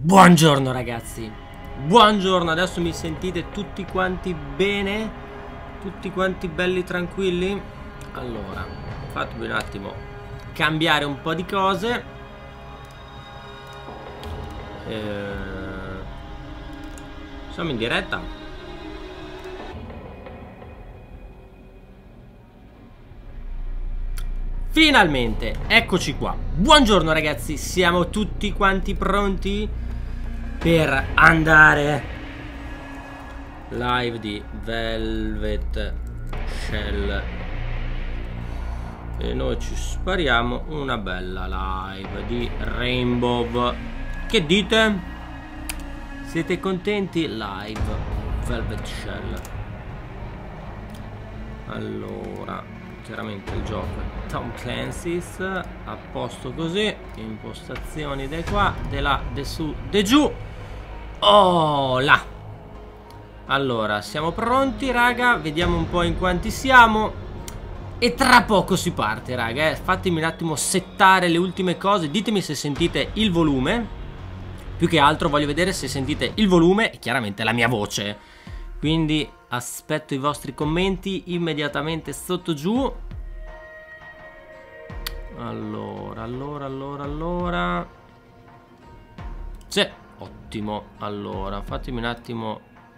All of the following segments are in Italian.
Buongiorno ragazzi, buongiorno, adesso mi sentite tutti quanti bene? Tutti quanti belli tranquilli? Allora, fatemi un attimo cambiare un po' di cose. Siamo in diretta? Finalmente, eccoci qua. Buongiorno ragazzi, siamo tutti quanti pronti per andare live di Velvet Shell e noi ci spariamo una bella live di Rainbow. Che dite? Siete contenti? Live Velvet Shell. Allora, chiaramente il gioco è Tom Clancy's, a posto così, impostazioni di qua, di là, di su, di giù. Oh là. Allora, siamo pronti raga, vediamo un po' in quanti siamo e tra poco si parte raga, Fatemi un attimo settare le ultime cose, ditemi se sentite il volume. Più che altro voglio vedere se sentite il volume e chiaramente la mia voce. Quindi aspetto i vostri commenti immediatamente sotto giù. Allora. Sì, ottimo. Allora, fatemi un attimo.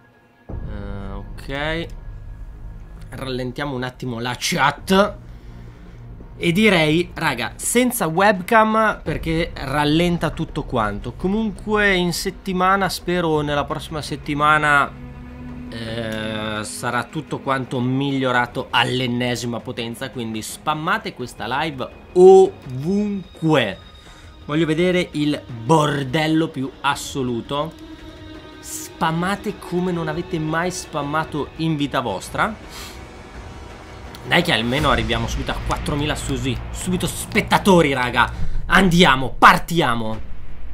Ok. Rallentiamo un attimo la chat. E direi, raga, senza webcam perché rallenta tutto quanto. Comunque in settimana, spero nella prossima settimana sarà tutto quanto migliorato all'ennesima potenza, quindi spammate questa live ovunque. Voglio vedere il bordello più assoluto. Spammate come non avete mai spammato in vita vostra. Dai che almeno arriviamo subito a 4000 subito spettatori raga. Andiamo, partiamo.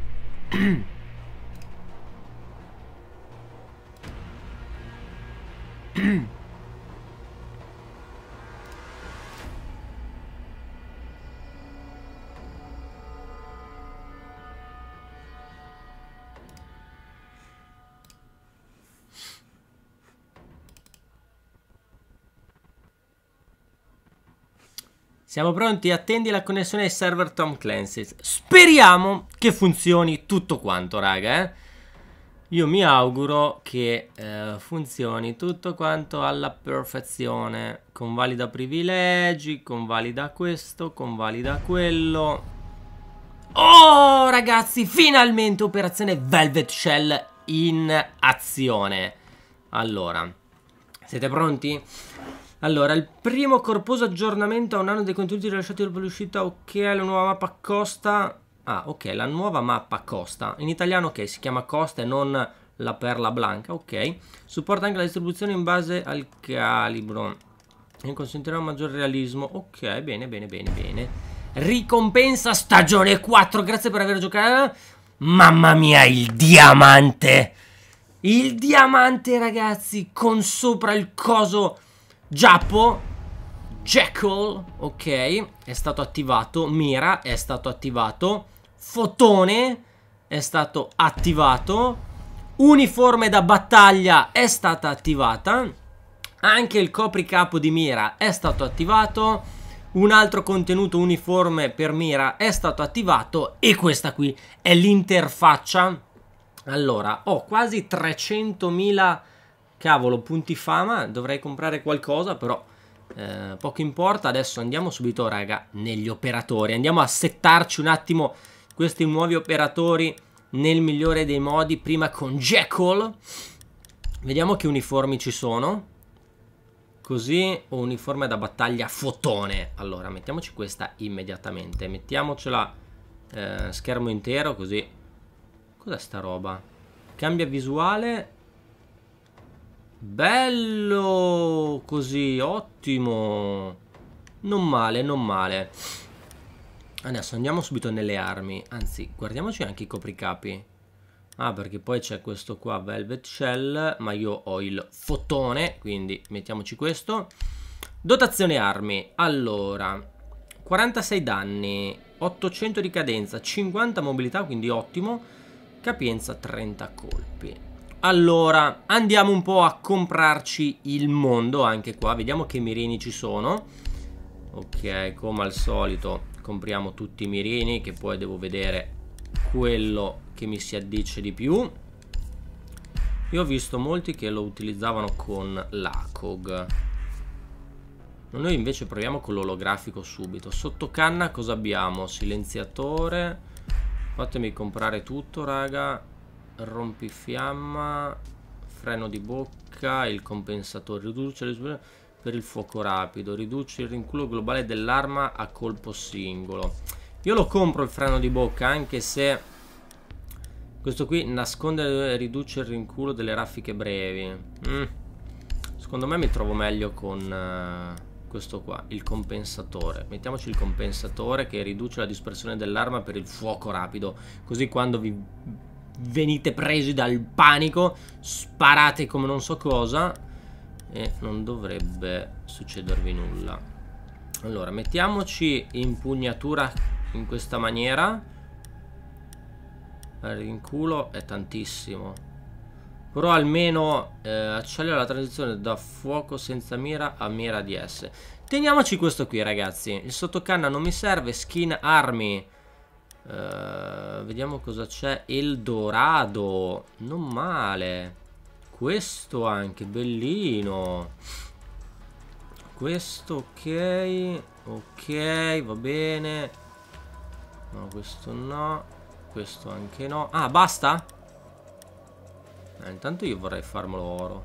Siamo pronti? Attendi la connessione ai server Tom Clancy. Speriamo che funzioni tutto quanto, raga, Io mi auguro che funzioni tutto quanto alla perfezione. Convalida privilegi, convalida questo, convalida quello. Oh, ragazzi, finalmente operazione Velvet Shell in azione. Allora, siete pronti? Allora, il primo corposo aggiornamento a un anno dei contenuti rilasciati dopo l'uscita. Ok, la nuova mappa Costa. Ah, ok, la nuova mappa Costa. In italiano, ok, si chiama Costa e non la Perla Blanca, ok. Supporta anche la distribuzione in base al calibro e consentirà un maggior realismo. Ok, bene. Ricompensa stagione 4, grazie per aver giocato. Mamma mia, il diamante. Il diamante, ragazzi, con sopra il coso Giappo, Jekyll, ok, è stato attivato. Mira è stato attivato. Fotone è stato attivato. Uniforme da battaglia è stata attivata. Anche il copricapo di Mira è stato attivato. Un altro contenuto uniforme per Mira è stato attivato. E questa qui è l'interfaccia. Allora, ho quasi 300.000 cavolo punti fama. Dovrei comprare qualcosa, però poco importa. Adesso andiamo subito raga negli operatori. Andiamo a settarci un attimo questi nuovi operatori nel migliore dei modi. Prima con Jekyll. Vediamo che uniformi ci sono. Così, o uniforme da battaglia Fotone. Allora, mettiamoci questa immediatamente. Mettiamocela schermo intero, così. Cos'è sta roba? Cambia visuale. Bello! Così, ottimo. Non male. Adesso andiamo subito nelle armi. Anzi, guardiamoci anche i copricapi. Ah, perché poi c'è questo qua, Velvet Shell. Ma io ho il Fotone, quindi mettiamoci questo. Dotazione armi. Allora, 46 danni, 800 di cadenza, 50 mobilità, quindi ottimo. Capienza 30 colpi. Allora, andiamo un po' a comprarci il mondo anche qua. Vediamo che mirini ci sono. Ok, come al solito compriamo tutti i mirini, che poi devo vedere quello che mi si addice di più. Io ho visto molti che lo utilizzavano con l'ACOG. Noi invece proviamo con l'olografico subito. Sotto canna cosa abbiamo? Silenziatore. Fatemi comprare tutto, raga. Rompifiamma. Freno di bocca. Il compensatore. Riduce le per il fuoco rapido. Riduce il rinculo globale dell'arma a colpo singolo. Io lo compro il freno di bocca, anche se questo qui nasconde e riduce il rinculo delle raffiche brevi. Secondo me mi trovo meglio con questo qua, il compensatore. Mettiamoci il compensatore che riduce la dispersione dell'arma per il fuoco rapido. Così quando vi venite presi dal panico sparate come non so cosa e non dovrebbe succedervi nulla. Allora, mettiamoci impugnatura in questa maniera. Il rinculo è tantissimo. Però almeno accelera la transizione da fuoco senza mira a mira DS. Teniamoci questo qui, ragazzi. Il sottocanna non mi serve. Skin armi. Vediamo cosa c'è. Eldorado. Non male. Questo anche, bellino. Questo ok. Ok, va bene. No, questo no. Questo anche no. Ah, basta? Intanto io vorrei farmelo oro.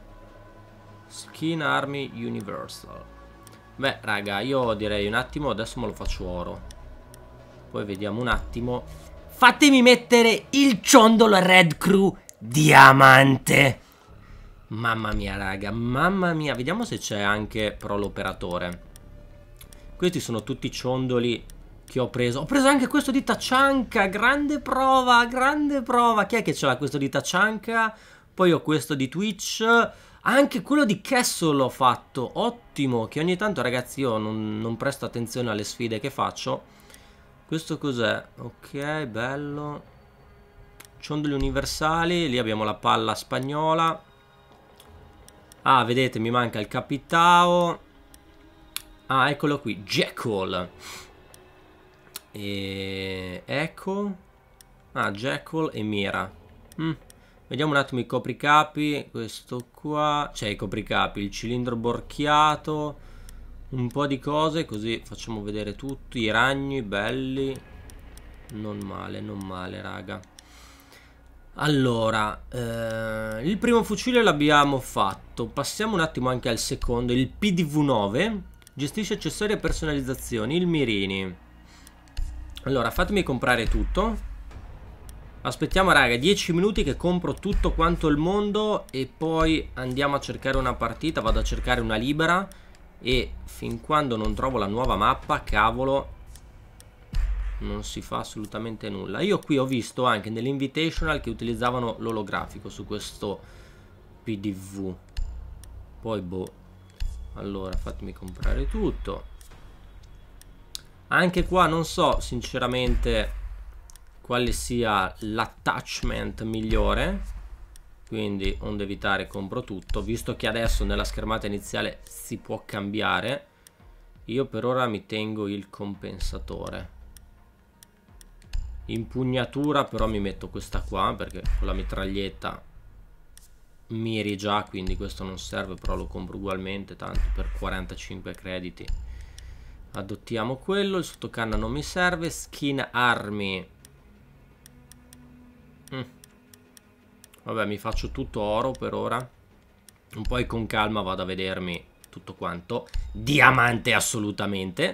Skin Army Universal. Beh, raga, io direi un attimo. Adesso me lo faccio oro. Poi vediamo un attimo. Fatemi mettere il ciondolo Red Crew diamante. Mamma mia, raga. Mamma mia. Vediamo se c'è anche però l'operatore. Questi sono tutti ciondoli che ho preso. Ho preso anche questo di Tachanka. Grande prova, grande prova. Chi è che ce l'ha questo di Tachanka? Poi ho questo di Twitch. Anche quello di Castle l'ho fatto. Ottimo. Che ogni tanto, ragazzi, io non presto attenzione alle sfide che faccio. Questo cos'è? Ok, bello. Ciondoli universali. Lì abbiamo la palla spagnola. Ah, vedete, mi manca il capitao. Ah, eccolo qui. Jekyll. E ecco. Ah, Jekyll e Mira. Vediamo un attimo i copricapi. Questo qua. Cioè i copricapi. Il cilindro borchiato. Un po' di cose. Così facciamo vedere tutti. I ragni belli. Non male, raga. Allora, il primo fucile l'abbiamo fatto. Passiamo un attimo anche al secondo. Il PDV9. Gestisce accessori e personalizzazioni. Il Mirini. Allora, fatemi comprare tutto. Aspettiamo, raga, 10 minuti che compro tutto quanto il mondo. E poi andiamo a cercare una partita. Vado a cercare una libera. E fin quando non trovo la nuova mappa, cavolo, non si fa assolutamente nulla. Io qui ho visto anche nell'invitational che utilizzavano l'olografico su questo PDV. Poi boh. Allora, fatemi comprare tutto. Anche qua non so sinceramente quale sia l'attachment migliore. Quindi onde evitare compro tutto. Visto che adesso nella schermata iniziale si può cambiare, io per ora mi tengo il compensatore. Impugnatura però mi metto questa qua, perché con la mitraglietta miri già, quindi questo non serve, però lo compro ugualmente, tanto per 45 crediti adottiamo quello. Il sottocanna non mi serve. Skin armi, vabbè, mi faccio tutto oro per ora. Un po' con calma vado a vedermi tutto quanto diamante assolutamente.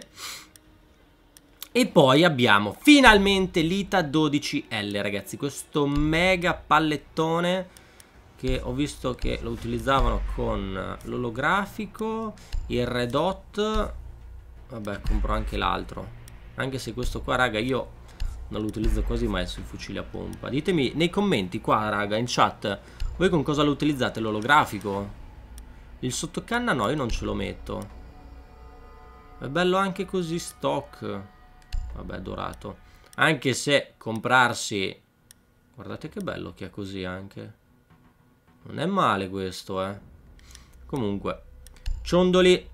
E poi abbiamo finalmente l'ITA 12L, ragazzi. Questo mega pallettone che ho visto che lo utilizzavano con l'olografico, il red hot. Vabbè, compro anche l'altro. Anche se questo qua, raga, io non lo utilizzo quasi mai sul fucile a pompa. Ditemi nei commenti qua, raga, in chat, voi con cosa lo utilizzate l'olografico? Il sottocanna no, io non ce lo metto. È bello anche così stock. Vabbè, dorato. Anche se comprarsi Guardate che bello che è così anche. Non è male questo, eh. Comunque, ciondoli.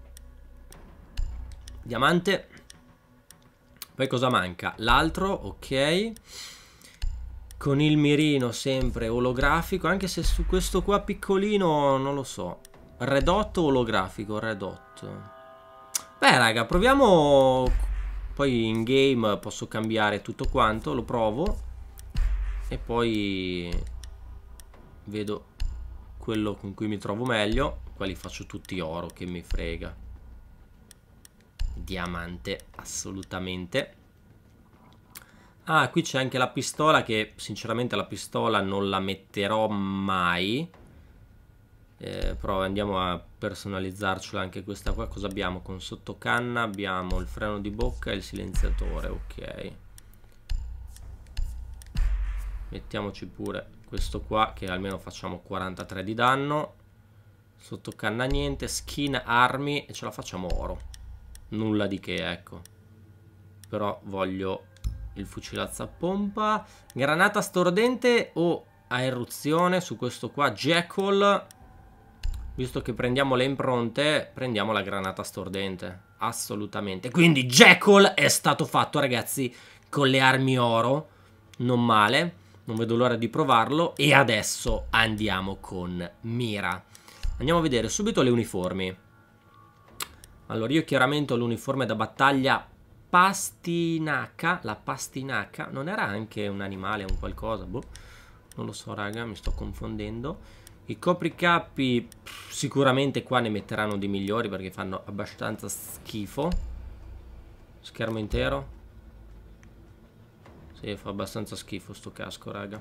Diamante. Poi cosa manca? L'altro, ok. Con il mirino sempre olografico. Anche se su questo qua piccolino non lo so. Red hot o olografico? Red hot. Beh raga, proviamo. Poi in game posso cambiare tutto quanto. Lo provo. E poi vedo quello con cui mi trovo meglio. Qua li faccio tutti oro, che mi frega. Diamante, assolutamente. Ah, qui c'è anche la pistola, che sinceramente la pistola non la metterò mai. Però andiamo a personalizzarcela anche questa qua. Cosa abbiamo? Con sottocanna abbiamo il freno di bocca e il silenziatore, ok. Mettiamoci pure questo qua, che almeno facciamo 43 di danno. Sottocanna niente, skin armi e ce la facciamo oro. Nulla di che, ecco. Però voglio il fucilazzo a pompa. Granata stordente o a eruzione su questo qua. Jackal. Visto che prendiamo le impronte, prendiamo la granata stordente. Assolutamente. Quindi Jackal è stato fatto, ragazzi, con le armi oro. Non male. Non vedo l'ora di provarlo. E adesso andiamo con Mira. Andiamo a vedere subito le uniformi. Allora, io chiaramente ho l'uniforme da battaglia pastinaca. La pastinaca. Non era anche un animale, un qualcosa? Boh. Non lo so, raga, mi sto confondendo. I copricapi sicuramente qua ne metteranno di migliori, perché fanno abbastanza schifo. Schermo intero. Sì, fa abbastanza schifo sto casco, raga.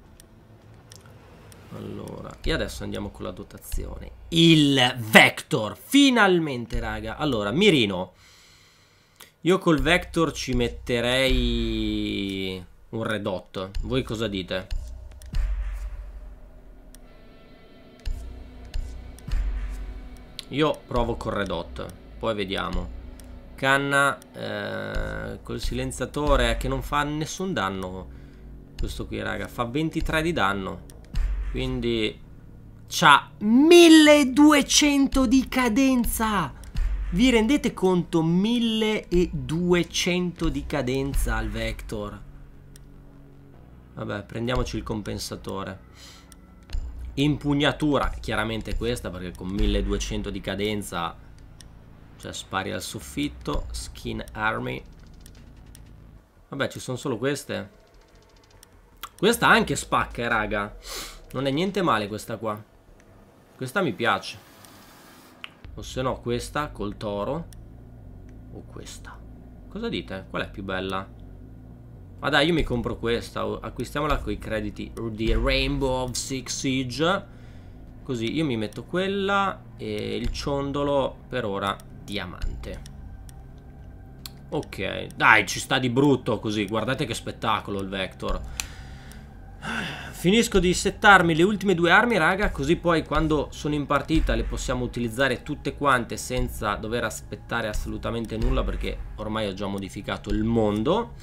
Allora, e adesso andiamo con la dotazione. Il Vector, finalmente, raga. Allora, mirino. Io col Vector ci metterei un red hot. Voi cosa dite? Io provo col red hot, poi vediamo. Canna col silenziatore che non fa nessun danno. Questo qui, raga, fa 23 di danno. Quindi c'ha 1200 di cadenza. Vi rendete conto? 1200 di cadenza al Vector. Vabbè, prendiamoci il compensatore. Impugnatura, chiaramente questa, perché con 1200 di cadenza, cioè spari al soffitto. Skin army. Vabbè, ci sono solo queste. Questa anche spacca, raga. Non è niente male questa qua. Questa mi piace. O se no questa col toro. O questa. Cosa dite? Qual è più bella? Ma dai, io mi compro questa. Acquistiamola con i crediti di Rainbow of Six Siege. Così io mi metto quella. E il ciondolo per ora diamante. Ok. Dai, ci sta di brutto così. Guardate che spettacolo il Vector. Finisco di settarmi le ultime due armi, raga, così poi quando sono in partita le possiamo utilizzare tutte quante senza dover aspettare assolutamente nulla, perché ormai ho già modificato il mondo.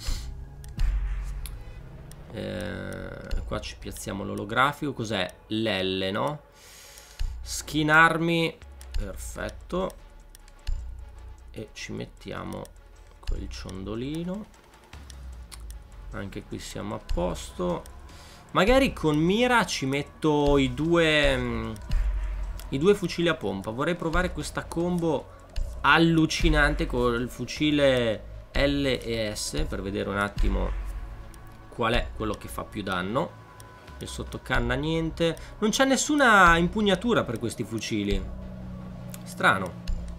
Qua ci piazziamo l'olografico. Cos'è? L'L, no? Skin armi. Perfetto. E ci mettiamo quel ciondolino. Anche qui siamo a posto. Magari con mira ci metto i due fucili a pompa. Vorrei provare questa combo allucinante con il fucile L e S, per vedere un attimo qual è quello che fa più danno. Il sottocanna niente. Non c'è nessuna impugnatura per questi fucili. Strano.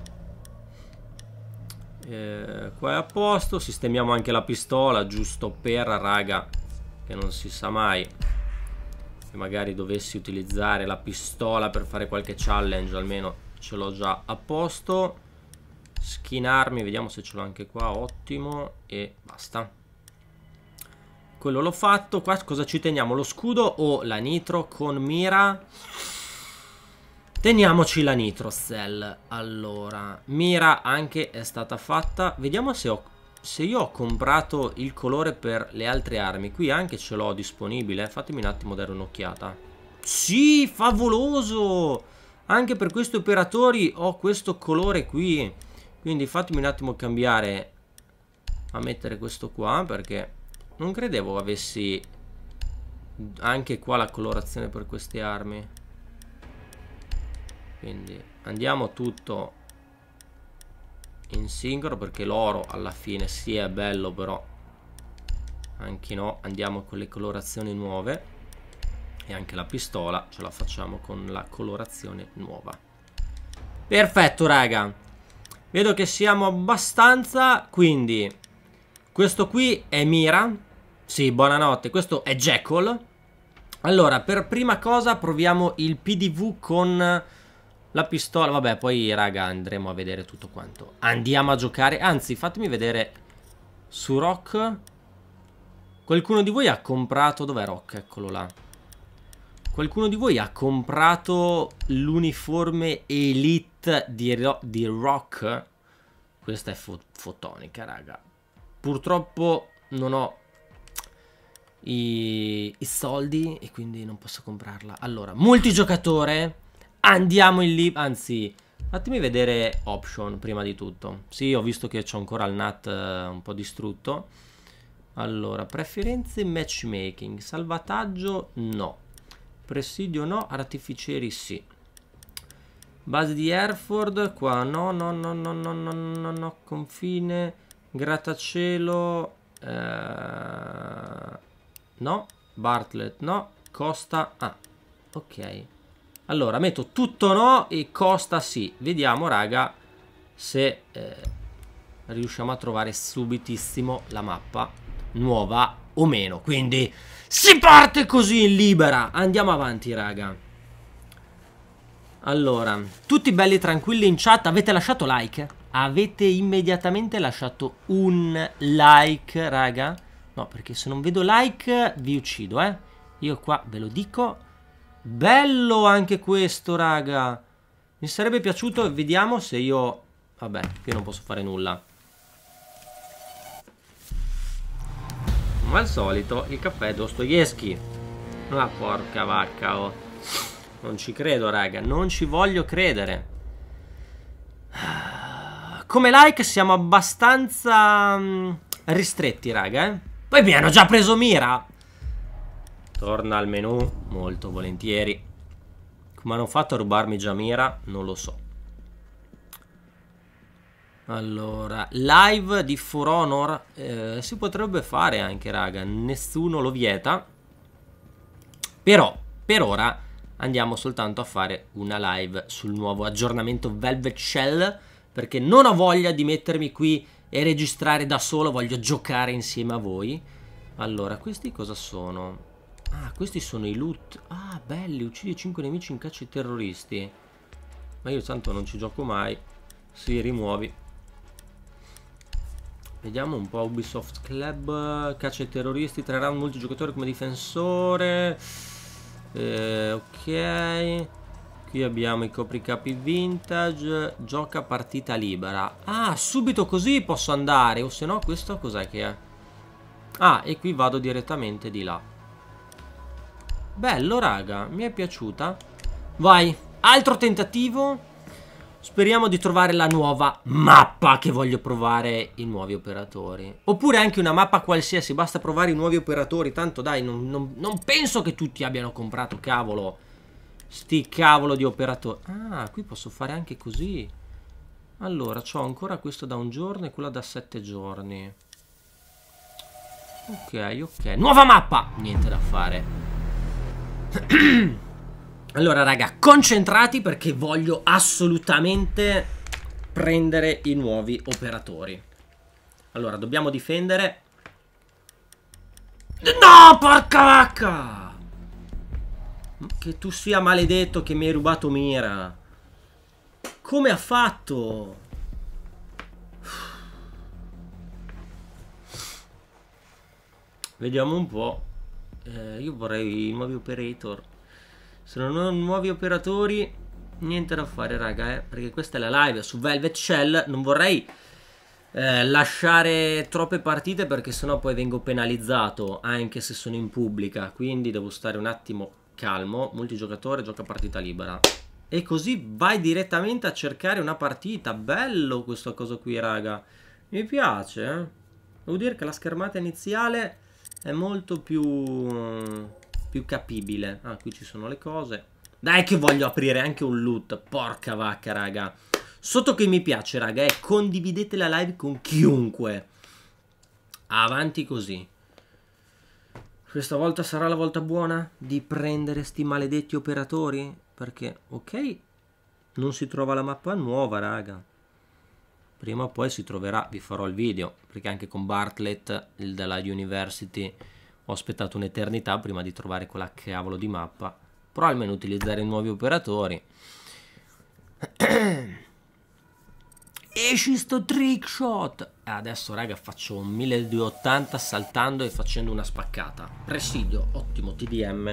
Qua è a posto. Sistemiamo anche la pistola, giusto per, raga, che non si sa mai, che magari dovessi utilizzare la pistola per fare qualche challenge, almeno ce l'ho già a posto. Skin armi, vediamo se ce l'ho anche qua. Ottimo. E basta. Quello l'ho fatto. Qua cosa ci teniamo? Lo scudo o la nitro con mira? Teniamoci la nitro cell. Allora, mira anche è stata fatta. Vediamo se ho se io ho comprato il colore per le altre armi, qui anche ce l'ho disponibile. Fatemi un attimo dare un'occhiata. Sì, favoloso! Anche per questi operatori ho questo colore qui. Quindi fatemi un attimo cambiare a mettere questo qua, perché non credevo avessi anche qua la colorazione per queste armi. Quindi andiamo tutto in singolo, perché l'oro alla fine sì è bello, però anche no. Andiamo con le colorazioni nuove. E anche la pistola ce la facciamo con la colorazione nuova. Perfetto, raga. Vedo che siamo abbastanza. Quindi questo qui è Mira. Sì, buonanotte. Questo è Jekyll. Allora, per prima cosa proviamo il PDV con la pistola. Vabbè, poi raga andremo a vedere tutto quanto. Andiamo a giocare. Anzi, fatemi vedere su Rock. Qualcuno di voi ha comprato... Dov'è Rock? Eccolo là. Qualcuno di voi ha comprato l'uniforme Elite di Rock? Questa è fotonica, raga. Purtroppo non ho i soldi e quindi non posso comprarla. Allora, multigiocatore. Andiamo in lì. Anzi, fatemi vedere option prima di tutto. Sì, ho visto che c'ho ancora il NAT un po' distrutto. Allora, preferenze matchmaking. Salvataggio no. Presidio no, artificieri sì. Base di Hereford qua no, no, no, no, no, no, no, no. Confine, grattacielo no, Bartlett no, Costa ah, ok. Allora metto tutto no e Costa sì. Vediamo raga se riusciamo a trovare subitissimo la mappa nuova o meno. Quindi si parte così in libera. Andiamo avanti raga. Allora, tutti belli tranquilli in chat. Avete lasciato like? Avete immediatamente lasciato un like raga? No, perché se non vedo like vi uccido Io qua ve lo dico. Bello anche questo raga. Mi sarebbe piaciuto. Vediamo se io... Vabbè, io non posso fare nulla. Come al solito, il caffè Dostoevsky. Ah, porca vacca, oh. Non ci credo, raga. Non ci voglio credere. Come like siamo abbastanza ristretti, raga, Poi mi hanno già preso mira. Torna al menu, molto volentieri. Come hanno fatto a rubarmi già mira, non lo so. Allora, live di For Honor si potrebbe fare anche, raga. Nessuno lo vieta. Però, per ora, andiamo soltanto a fare una live sul nuovo aggiornamento Velvet Shell, perché non ho voglia di mettermi qui e registrare da solo. Voglio giocare insieme a voi. Allora, questi cosa sono? Ah, questi sono i loot. Ah, belli, uccidi 5 nemici in caccia ai terroristi. Ma io tanto non ci gioco mai. Si rimuovi. Vediamo un po'. Ubisoft Club, caccia ai terroristi, 3 round multigiocatore come difensore. Ok. Qui abbiamo i copricapi vintage. Gioca partita libera. Ah, subito così posso andare. O se no questo cos'è che è? Ah, e qui vado direttamente di là. Bello raga, mi è piaciuta. Vai, altro tentativo. Speriamo di trovare la nuova mappa, che voglio provare i nuovi operatori. Oppure anche una mappa qualsiasi, basta provare i nuovi operatori. Tanto dai, non penso che tutti abbiano comprato, cavolo, sti cavolo di operatori. Ah, qui posso fare anche così. Allora, c'ho ancora questo da un giorno e quello da 7 giorni. Ok, ok. Nuova mappa! Niente da fare. Allora raga, concentrati perché voglio assolutamente prendere i nuovi operatori. Allora, dobbiamo difendere. No, porca vacca! Che tu sia maledetto che mi hai rubato mira. Come ha fatto? Vediamo un po'. Io vorrei i nuovi operator. Se non ho nuovi operatori, niente da fare raga, perché questa è la live su Velvet Shell. Non vorrei lasciare troppe partite perché sennò poi vengo penalizzato anche se sono in pubblica, quindi devo stare un attimo calmo. Multigiocatore, gioca partita libera e così vai direttamente a cercare una partita. Bello questo coso qui, raga, mi piace, devo dire che la schermata iniziale è molto più capibile. Ah, qui ci sono le cose. Dai che voglio aprire anche un loot, porca vacca, raga. Sotto che mi piace, raga, condividete la live con chiunque. Avanti così. Questa volta sarà la volta buona di prendere sti maledetti operatori? Perché, ok, non si trova la mappa nuova, raga. Prima o poi si troverà, vi farò il video. Perché anche con Bartlett, il della University, ho aspettato un'eternità prima di trovare quella cavolo di mappa. Però almeno utilizzare nuovi operatori. Esci sto trick shot. Adesso raga faccio un 1280 saltando e facendo una spaccata. Presidio, ottimo TDM.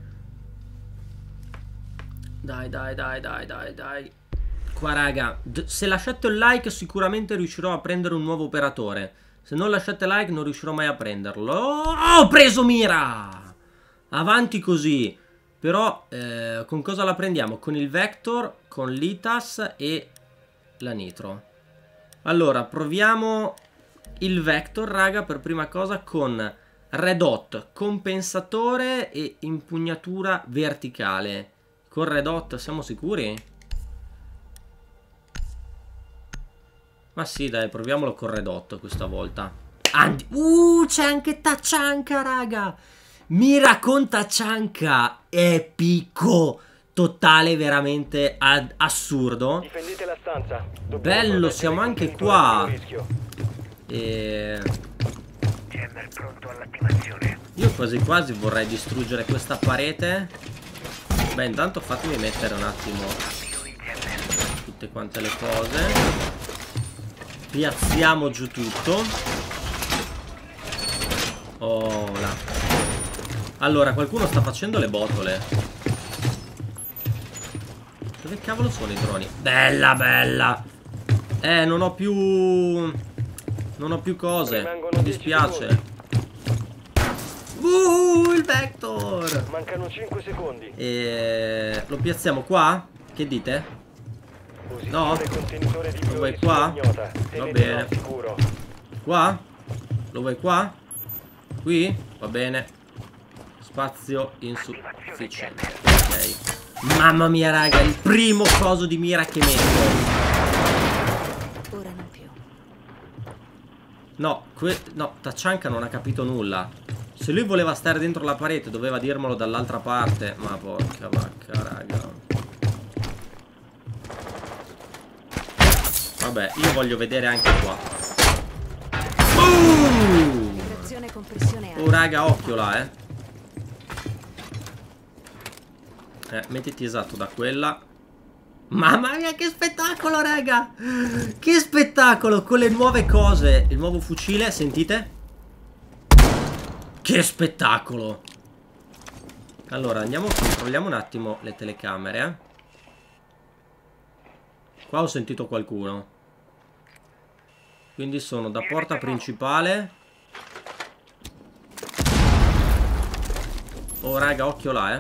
Dai dai dai dai dai dai. Qua raga, se lasciate un like sicuramente riuscirò a prendere un nuovo operatore. Se non lasciate like non riuscirò mai a prenderlo. Oh, ho preso mira. Avanti così. Però con cosa la prendiamo? Con il Vector, con l'Itas e la Nitro. Allora proviamo il Vector raga per prima cosa con Red Hot, compensatore e impugnatura verticale. Con Red Hot siamo sicuri? Ma sì dai, proviamolo con Red Hot questa volta. C'è anche Tachanka raga. Mira con Tachanka, epico, totale, veramente assurdo. Difendete la stanza. Bello, siamo anche qua. Io quasi quasi vorrei distruggere questa parete. Beh, intanto fatemi mettere un attimo tutte quante le cose. Piazziamo giù tutto. Oh là. Allora, qualcuno sta facendo le botole. Dove cavolo sono i droni? Bella, bella. Non ho più... non ho più cose. Mi dispiace. Il Vector. Mancano 5 secondi. Lo piazziamo qua? Che dite? No? Lo vuoi qua? Va bene. Qua? Lo vuoi qua? Qui? Va bene. Spazio insufficiente. Ok. Mamma mia raga, il primo coso di mira che metto. Ora non più. No, no, Tachanka non ha capito nulla. Se lui voleva stare dentro la parete doveva dirmelo dall'altra parte. Ma porca vacca raga. Vabbè, io voglio vedere anche qua. Oh raga, occhio là mettiti esatto da quella. Mamma mia che spettacolo raga. Che spettacolo. Con le nuove cose. Il nuovo fucile, sentite? Che spettacolo. Allora andiamo, controlliamo un attimo le telecamere. Qua ho sentito qualcuno. Quindi sono da porta principale. Oh raga, occhio là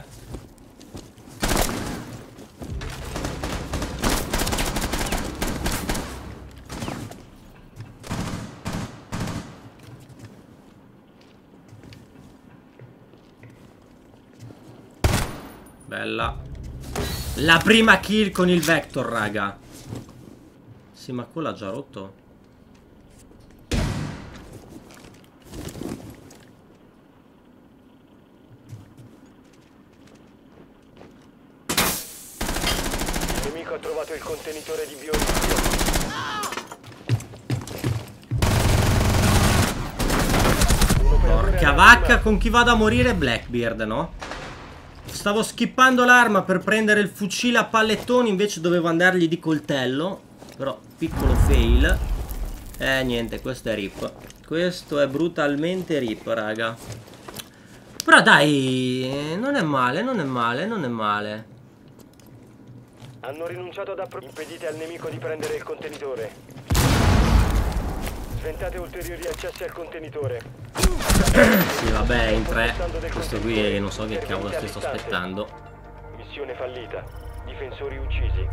Bella. La prima kill con il Vector, raga. Sì, ma quello ha già rotto. Il nemico ha trovato il contenitore di biorischio. Porca vacca, con chi vado a morire? Blackbeard, no? Stavo skippando l'arma per prendere il fucile a pallettoni, invece dovevo andargli di coltello. Però, piccolo fail. Niente, questo è rip. Questo è brutalmente rip, raga. Però dai, non è male, non è male, non è male. Hanno rinunciato ad impedite al nemico di prendere il contenitore. Tentate ulteriori accessi al contenitore. Sì, vabbè, in 3. Questo qui non so che cavolo sto aspettando. Missione fallita. Difensori uccisi.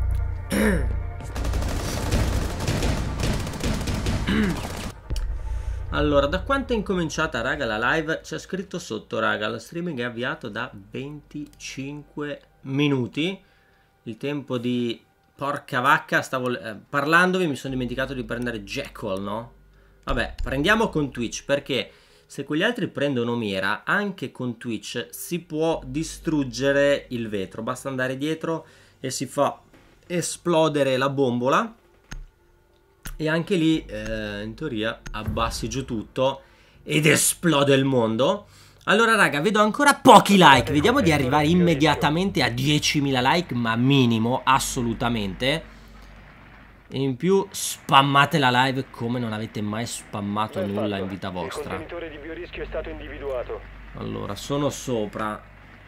Allora, da quanto è incominciata, raga, la live? C'è scritto sotto, raga, lo streaming è avviato da 25 minuti. Il tempo di... Porca vacca, stavo parlandovi, mi sono dimenticato di prendere Jekyll, no? Vabbè, prendiamo con Twitch, perché se quegli altri prendono mira, anche con Twitch si può distruggere il vetro. Basta andare dietro e si fa esplodere la bombola. E anche lì, in teoria, abbassi giù tutto ed esplode il mondo. Allora, raga, vedo ancora pochi like. Vediamo di arrivare immediatamente a 10.000 like, ma minimo, assolutamente. E in più, spammate la live come non avete mai spammato nulla in vita vostra. Il contenitore di biorischio è stato individuato. Allora, sono sopra.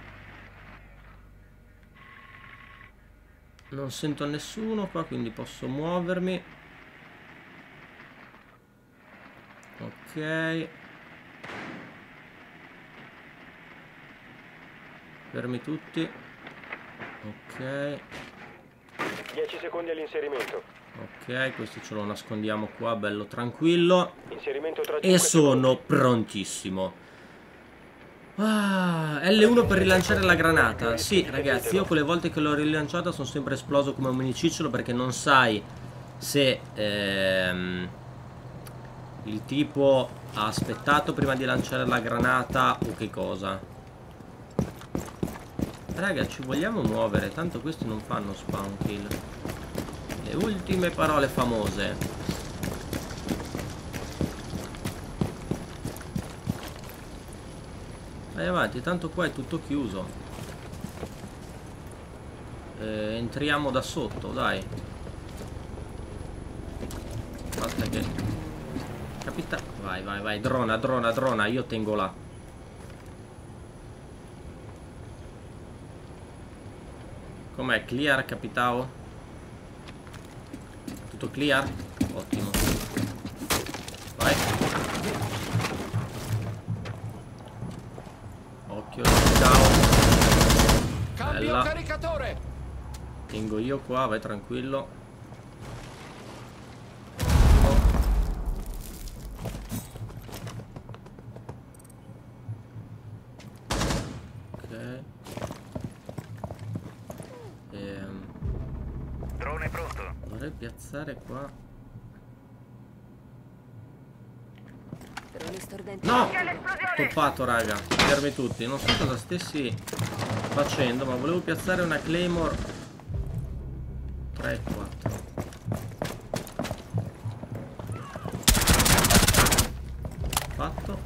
Non sento nessuno qua, quindi posso muovermi. Ok. Fermi tutti. Ok. 10 secondi all'inserimento. Ok, questo ce lo nascondiamo qua, bello tranquillo. Inserimento tra 5 E sono secondi. prontissimo. Ah, L1 per rilanciare la granata. Sì, ragazzi, io quelle volte che l'ho rilanciata sono sempre esploso come un minicicciolo, perché non sai se il tipo ha aspettato prima di lanciare la granata o che cosa. Raga, ci vogliamo muovere, tanto questi non fanno spawn kill. Le ultime parole famose. Vai avanti, tanto qua è tutto chiuso. Entriamo da sotto, dai. Basta che... Capita... Vai, vai, vai, drona, drona, drona, io tengo là. Com'è? Clear, capitao? Tutto clear? Ottimo. Vai. Occhio, ciao. Cambio caricatore. Tengo io qua, vai tranquillo. Ok. Drone pronto. Vorrei piazzare qua. Drone stordente. No! Toppato, raga. Fermi tutti. Non so cosa stessi facendo, ma volevo piazzare una Claymore 3 e 4. Fatto.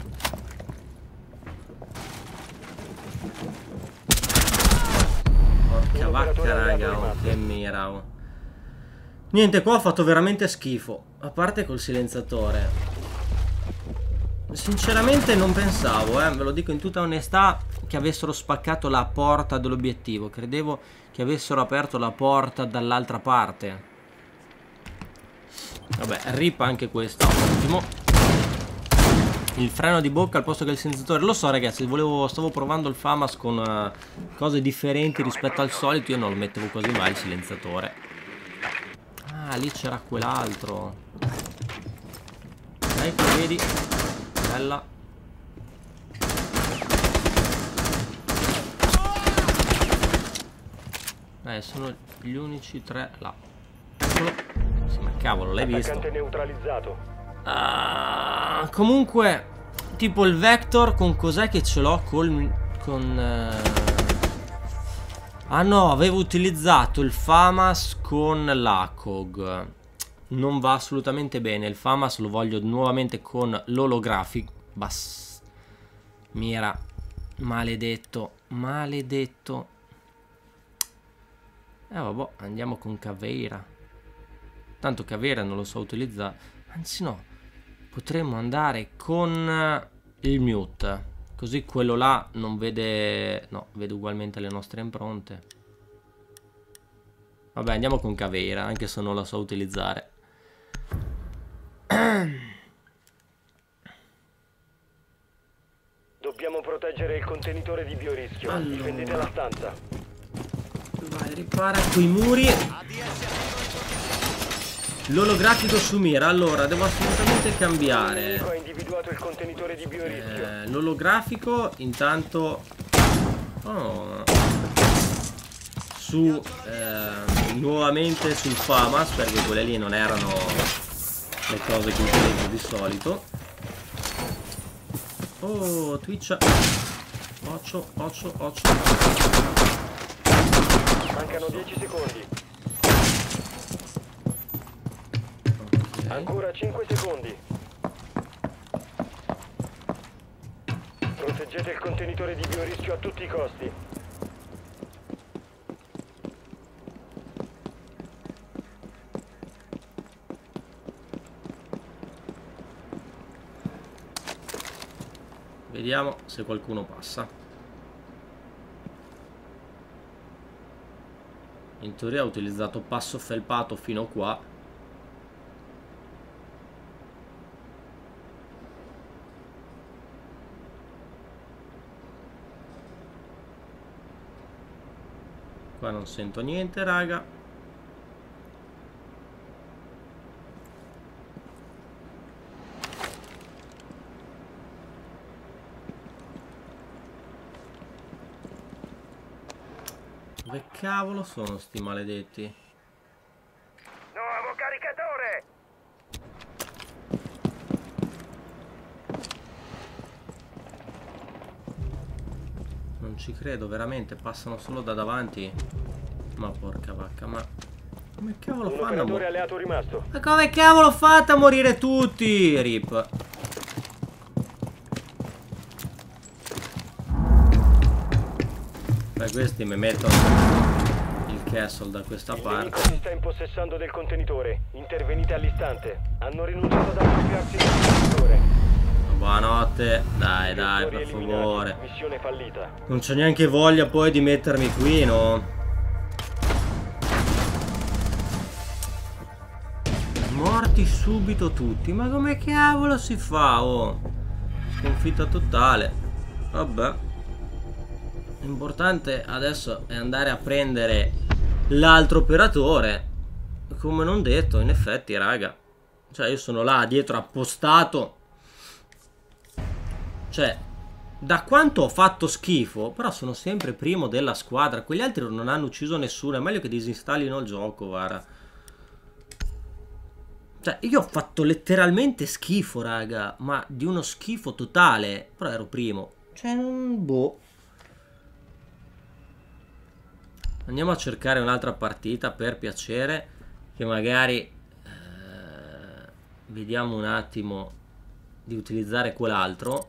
Porca vacca, raga. Oh, che mira. Oh. Niente, qua ho fatto veramente schifo. A parte col silenziatore. Sinceramente non pensavo, ve lo dico in tutta onestà, che avessero spaccato la porta dell'obiettivo. Credevo che avessero aperto la porta dall'altra parte. Vabbè, rip anche questa, ottimo. Il freno di bocca al posto che il silenziatore. Lo so, ragazzi, stavo provando il FAMAS con cose differenti rispetto al solito. Io non lo mettevo quasi mai il silenziatore. Ah, lì c'era quell'altro. Ecco, vedi. Bella. Sono gli unici tre là. Eccolo. Sì, ma cavolo, l'hai visto? Attaccante neutralizzato. Comunque, tipo il Vector con cos'è che ce l'ho Ah no, avevo utilizzato il FAMAS con l'ACOG. Non va assolutamente bene. Il FAMAS lo voglio nuovamente con l'holographic. Mira. Maledetto. Maledetto. Vabbè, andiamo con Caveira. Tanto Caveira non lo so utilizzare. Anzi no, potremmo andare con il mute. Così quello là non vede... No, vede ugualmente le nostre impronte. Vabbè, andiamo con Caveira, anche se non la so utilizzare. Dobbiamo proteggere il contenitore di biorischio. Allora. Difendete la stanza. Vai, ripara quei muri. L'olografico su mira. Allora, devo assolutamente Il cambiare. nemico ha individuato il contenitore di biorischio. L'olografico intanto su nuovamente sul FAMAS, perché quelle lì non erano le cose che utilizzo di solito. Oh, Twitch. Occhio. Mancano 10 secondi. Ok. Ancora 5 secondi. Proteggete il contenitore di biorischio a tutti i costi. Vediamo se qualcuno passa. In teoria ho utilizzato passo felpato fino a qua. Qua non sento niente, raga. Dove cavolo sono sti maledetti? Nuovo caricatore! Non ci credo, veramente, passano solo da davanti. Ma porca vacca, ma come cavolo Un fanno a operatore morire? alleato rimasto. Ma come cavolo fate a morire tutti? Rip. Beh, questi mi mettono il castle da questa Il nemico parte. si sta impossessando del contenitore. Intervenite all'istante. Hanno rinunciato ad appropriarsi del contenitore. Buonanotte. Dai, Viaggiatori per eliminati. favore. Missione fallita. Non c'ho neanche voglia poi di mettermi qui, no? Morti subito tutti. Ma come cavolo si fa? Oh, sconfitta totale. Vabbè. L'importante adesso è andare a prendere l'altro operatore. Come non detto, in effetti, raga. Cioè, io sono là dietro appostato. Cioè, da quanto ho fatto schifo, però sono sempre primo della squadra. Quegli altri non hanno ucciso nessuno. È meglio che disinstallino il gioco, guarda. Cioè, io ho fatto letteralmente schifo, raga. Ma di uno schifo totale. Però ero primo. Cioè, non... boh. Andiamo a cercare un'altra partita, per piacere. Che magari... vediamo un attimo di utilizzare quell'altro.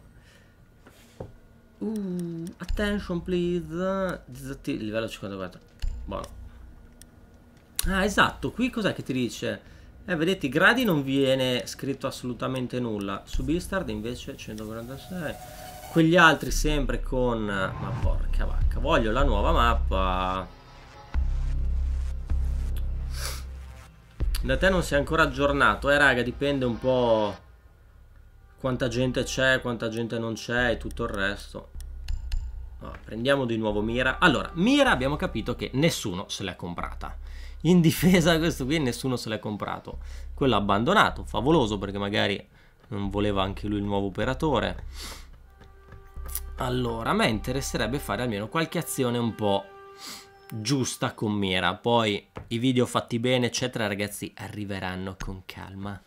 Attention please. Livello 54. Buono. Ah, esatto. Qui cos'è che ti dice? Vedete, i gradi non viene scritto assolutamente nulla. Su Beastard invece 146. Quegli altri sempre con... ma porca vacca. Voglio la nuova mappa. Da te non sei ancora aggiornato. Raga, dipende un po' quanta gente c'è, quanta gente non c'è e tutto il resto. Prendiamo di nuovo Mira. Allora, Mira abbiamo capito che nessuno se l'è comprata. In difesa questo qui nessuno se l'è comprato. Quello abbandonato, favoloso, perché magari non voleva anche lui il nuovo operatore. Allora, a me interesserebbe fare almeno qualche azione un po' giusta con Mira. Poi i video fatti bene eccetera, ragazzi, arriveranno con calma.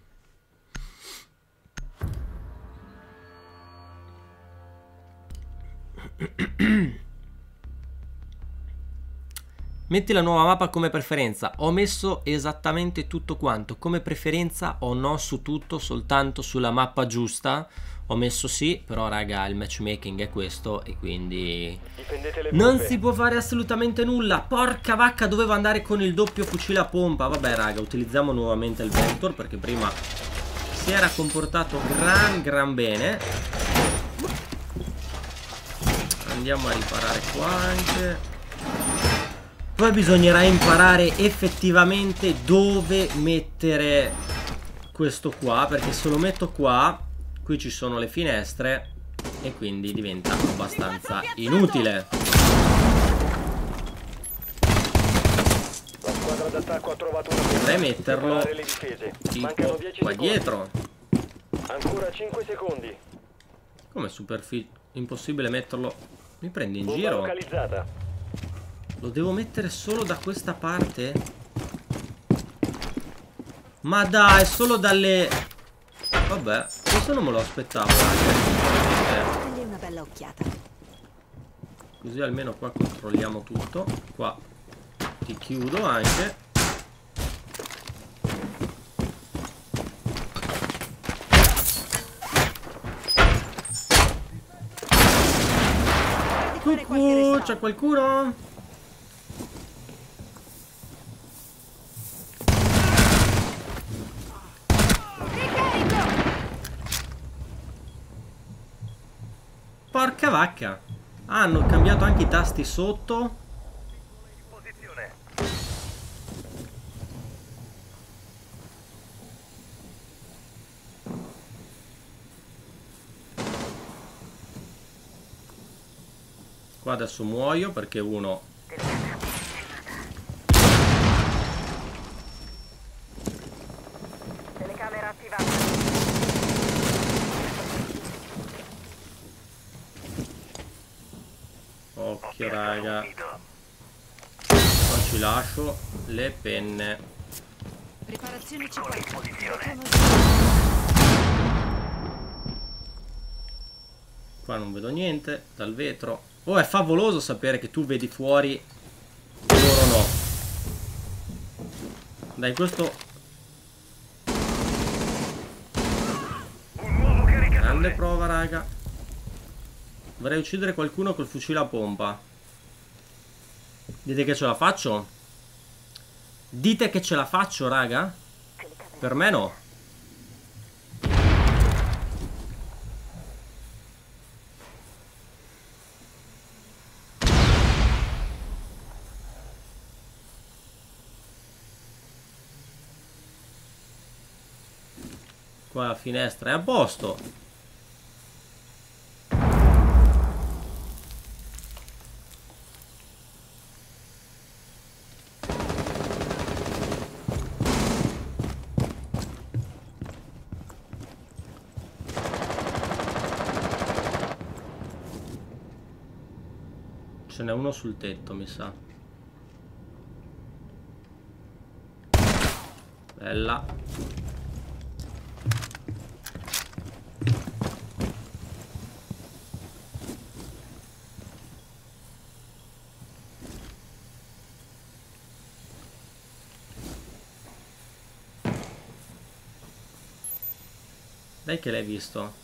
Metti la nuova mappa come preferenza. Ho messo esattamente tutto quanto. Come preferenza o no su tutto, soltanto sulla mappa giusta. Ho messo sì, però raga il matchmaking è questo e quindi non si può fare assolutamente nulla. Porca vacca, dovevo andare con il doppio fucile a pompa. Vabbè raga, utilizziamo nuovamente il Vector perché prima si era comportato gran bene. Andiamo a riparare qua anche. Poi bisognerà imparare effettivamente dove mettere questo qua, perché se lo metto qua, qui ci sono le finestre e quindi diventa abbastanza inutile. La squadra d'attacco ha trovato una Potrei metterlo Separare le difese. Mancano tipo 10 qua secondi. dietro. Ancora 5 secondi. Come impossibile metterlo? Mi prendi in Bomba giro? localizzata. Lo devo mettere solo da questa parte? Ma dai, solo dalle... Vabbè, questo non me lo aspettavo. Dagli una bella occhiata. Così almeno qua controlliamo tutto. Qua ti chiudo anche. C'è qualcuno? Porca vacca. Ah, hanno cambiato anche i tasti sotto. Posizione. Qua adesso muoio perché uno... Telecamera attivata. Occhio raga. Qua ci lascio le penne. Preparazione 50. Qua non vedo niente dal vetro. Oh, è favoloso sapere che tu vedi fuori e loro no. Dai, questo... Un nuovo caricatore. Grande prova, raga. Vorrei uccidere qualcuno col fucile a pompa. Dite che ce la faccio? Dite che ce la faccio, raga? Per me no. Qua la finestra è a posto. Ce n'è uno sul tetto, mi sa. Bella. Dai che l'hai visto.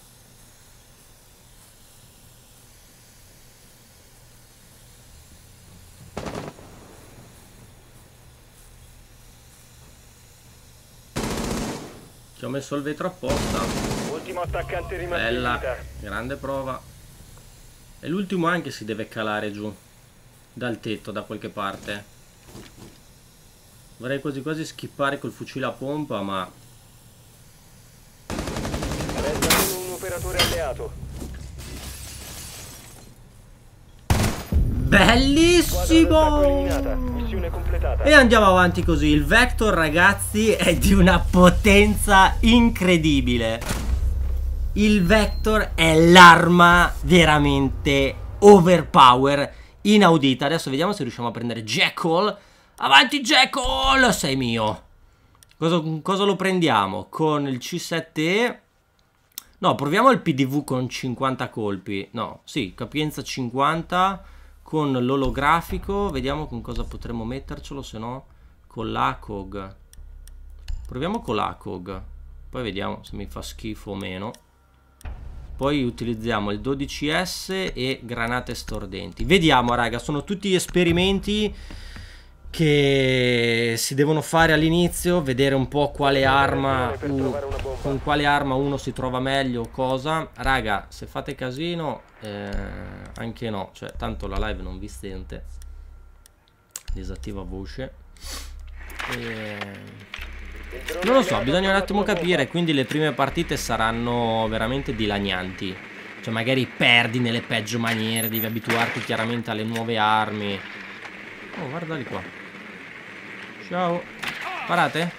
Ci ho messo il vetro apposta. Ultimo attaccante rimasto in Bella, vita. grande prova. E l'ultimo anche si deve calare giù dal tetto da qualche parte. Vorrei quasi quasi skippare col fucile a pompa, ma Resta solo un operatore alleato. Squadra d'attacco eliminata. bellissimo. Missione completata. E andiamo avanti così. Il Vector, ragazzi, è di una potenza incredibile. Il Vector è l'arma veramente overpower, inaudita. Adesso vediamo se riusciamo a prendere Jackal. Avanti Jackal, sei mio. Cosa lo prendiamo? Con il C7E. No, proviamo il PDV con 50 colpi. No, sì, capienza 50. Con l'olografico. Vediamo con cosa potremmo mettercelo. Se no con l'ACOG. Proviamo con l'ACOG. Poi vediamo se mi fa schifo o meno. Poi utilizziamo il 12S e granate stordenti. Vediamo, raga, sono tutti esperimenti che si devono fare all'inizio, vedere un po' quale arma, con quale arma uno si trova meglio, cosa. Raga, se fate casino, anche no, cioè tanto la live non vi sente. Disattiva voce. Non lo so, bisogna un attimo capire, quindi le prime partite saranno veramente dilanianti. Cioè magari perdi nelle peggio maniere, devi abituarti chiaramente alle nuove armi. Oh, guardali qua. Ciao. Parate?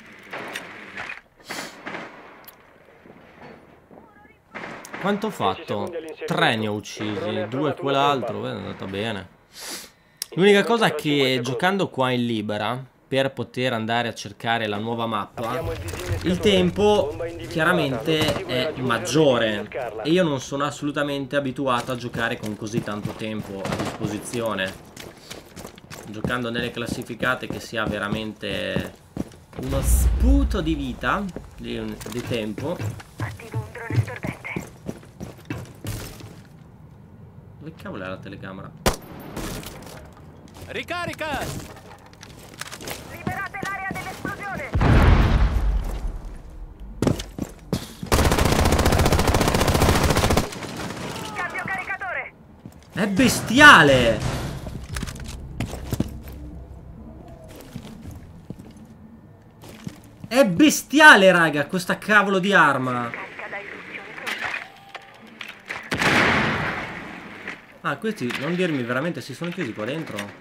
Quanto ho fatto? 3 ne ho uccisi, 2 quell'altro, è andata bene. L'unica cosa è che giocando qua in libera, per poter andare a cercare la nuova mappa, il tempo chiaramente è maggiore e io non sono assolutamente abituato a giocare con così tanto tempo a disposizione. Giocando nelle classificate che si ha veramente uno sputo di vita, di tempo. Attivo un drone stordente. Dove cavolo è la telecamera? Ricarica! Liberate l'area dell'esplosione. Cambio caricatore. È bestiale! È bestiale, raga, questa cavolo di arma. Carica da irruzione pronta. Ah, questi, non dirmi veramente, si sono chiusi qua dentro?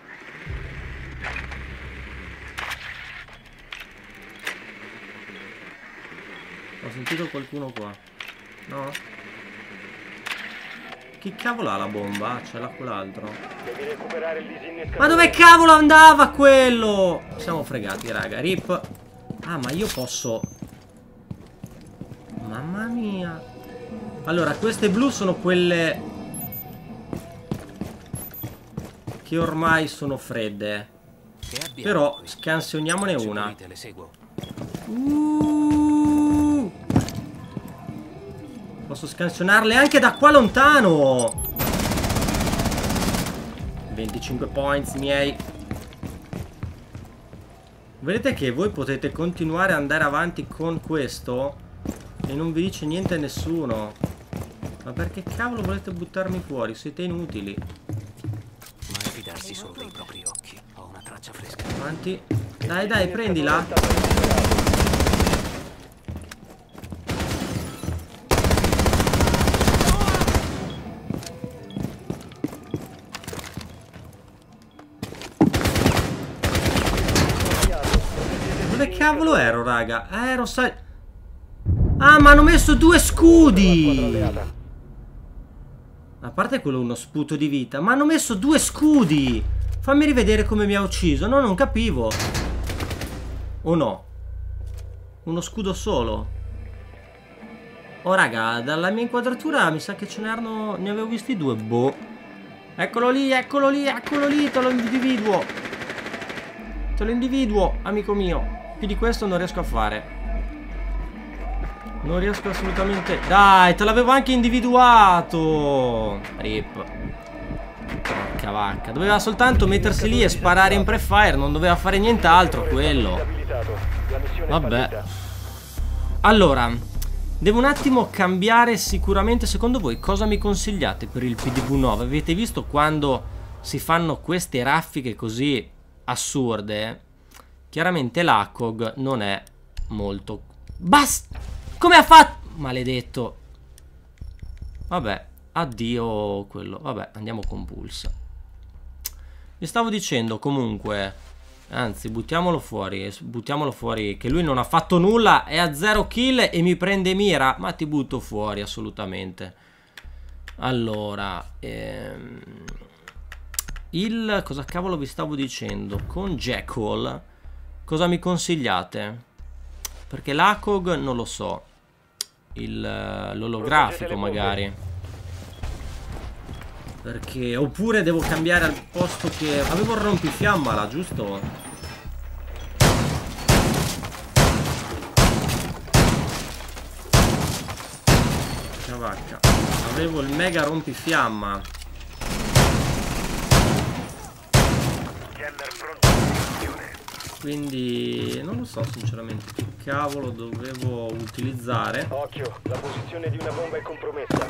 Ho sentito qualcuno qua. No? Chi cavolo ha la bomba? Ce l'ha quell'altro. Devi recuperare il disinnescatore. Ma dove cavolo andava quello? Siamo fregati, raga. Rip. Ah, ma io posso... Mamma mia. Allora, queste blu sono quelle che ormai sono fredde. Però scansioniamone una. Le seguo. Posso scansionarle anche da qua lontano. 25 points miei. Vedete che voi potete continuare ad andare avanti con questo e non vi dice niente a nessuno. Ma perché cavolo volete buttarmi fuori? Siete inutili. Mai fidarsi solo dei propri occhi. Ho una traccia fresca. Avanti. Dai, dai, prendila. Dove cavolo ero, raga? Ero Ah, ma hanno messo 2 scudi! A parte quello uno sputo di vita, ma hanno messo 2 scudi! Fammi rivedere come mi ha ucciso. No, non capivo. O no? Uno scudo solo. Oh, raga, dalla mia inquadratura mi sa che ce n'erano... Ne avevo visti 2. Boh. Eccolo lì, eccolo lì, eccolo lì. Te lo individuo. Te lo individuo, amico mio. Più di questo non riesco a fare. Non riesco assolutamente. Dai, te l'avevo anche individuato. Rip. Porca vacca. Doveva soltanto mettersi lì e sparare in pre-fire. Non doveva fare nient'altro quello. Vabbè. Allora, devo un attimo cambiare sicuramente. Secondo voi cosa mi consigliate per il PDV9? Avete visto quando si fanno queste raffiche così assurde? Chiaramente l'ACOG non è molto... Basta! Come ha fatto? Maledetto. Vabbè, addio quello. Vabbè, andiamo con Pulse. Vi stavo dicendo comunque... Anzi, buttiamolo fuori. Buttiamolo fuori. Che lui non ha fatto nulla. È a 0 kill e mi prende mira. Ma ti butto fuori assolutamente. Allora... Cosa cavolo vi stavo dicendo? Con Jackal... Cosa mi consigliate? Perché l'ACOG non lo so. L'olografico magari. Perché... Oppure devo cambiare al posto che... Avevo il rompifiamma là, giusto? Cavacca. Avevo il mega rompifiamma. Quindi non lo so sinceramente che cavolo dovevo utilizzare. Occhio, la posizione di una bomba è compromessa.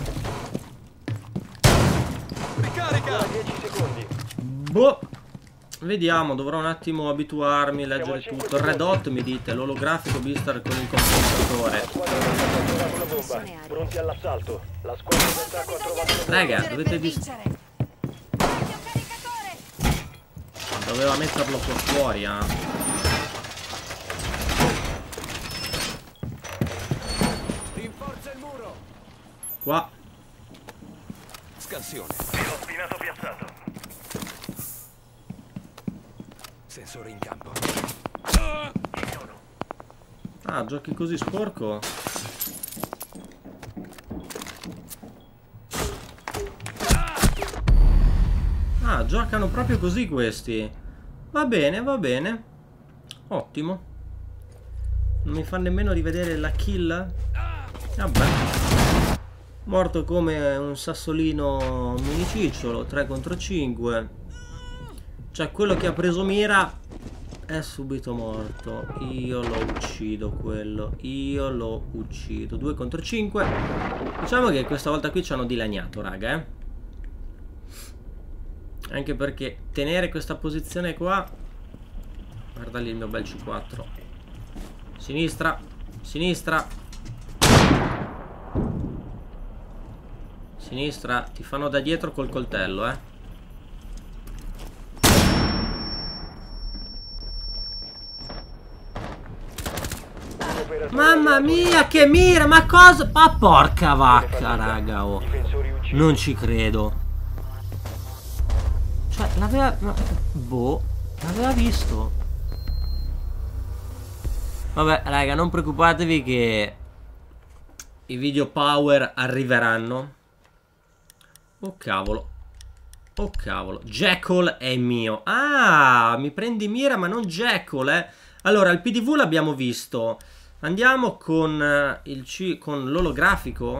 Ricarica! 10 secondi. Boh. Vediamo, dovrò un attimo abituarmi, leggere tutto. Il Red Hot mi dite, l'olografico Beastar con il compensatore. La squadra d'attacco ha trovato una bomba. Pronti all'assalto. La squadra d'attacco ha trovato una bomba. Raga, dovete doveva metterlo qua fuori, Rinforza il muro. Qua. Scansione. Ho spinato piazzato. Sensore in campo. Ah, giochi così sporco? Ah, giocano proprio così questi. Va bene, va bene. Ottimo. Non mi fa nemmeno rivedere la kill? Vabbè. Morto come un sassolino minicicciolo. 3 contro 5. Cioè quello che ha preso mira è subito morto. Io lo uccido quello. Io lo uccido. 2 contro 5. Diciamo che questa volta qui ci hanno dilaniato, raga, Anche perché tenere questa posizione qua. Guarda lì il mio bel C4. Sinistra. Sinistra. Sinistra. Ti fanno da dietro col coltello, Mamma mia, che mira, ma cosa? Ma porca vacca, raga, oh. Difensori uccisi. Non ci credo. Cioè, l'aveva... Boh, l'aveva visto. Vabbè, raga, non preoccupatevi che i video power arriveranno. Oh cavolo. Oh cavolo. Jackal è mio. Ah, mi prendi mira ma non Jackal, Allora, il PDV l'abbiamo visto. Andiamo con con l'olografico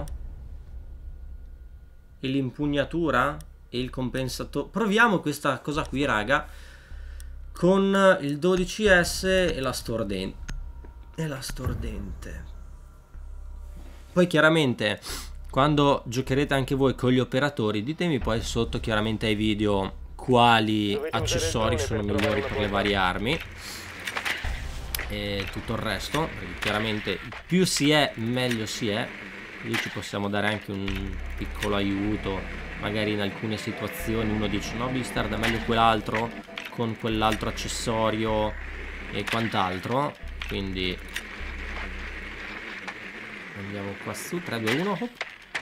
e l'impugnatura e il compensatore. Proviamo questa cosa qui, raga, con il 12S e la stordente. Poi chiaramente quando giocherete anche voi con gli operatori, ditemi poi sotto chiaramente ai video quali accessori sono migliori per le varie armi e tutto il resto, perché chiaramente più si è meglio si è. Lì ci possiamo dare anche un piccolo aiuto, magari in alcune situazioni uno dice no, Beastar è meglio quell'altro con quell'altro accessorio e quant'altro, quindi andiamo qua su. 3, 2, 1 hop.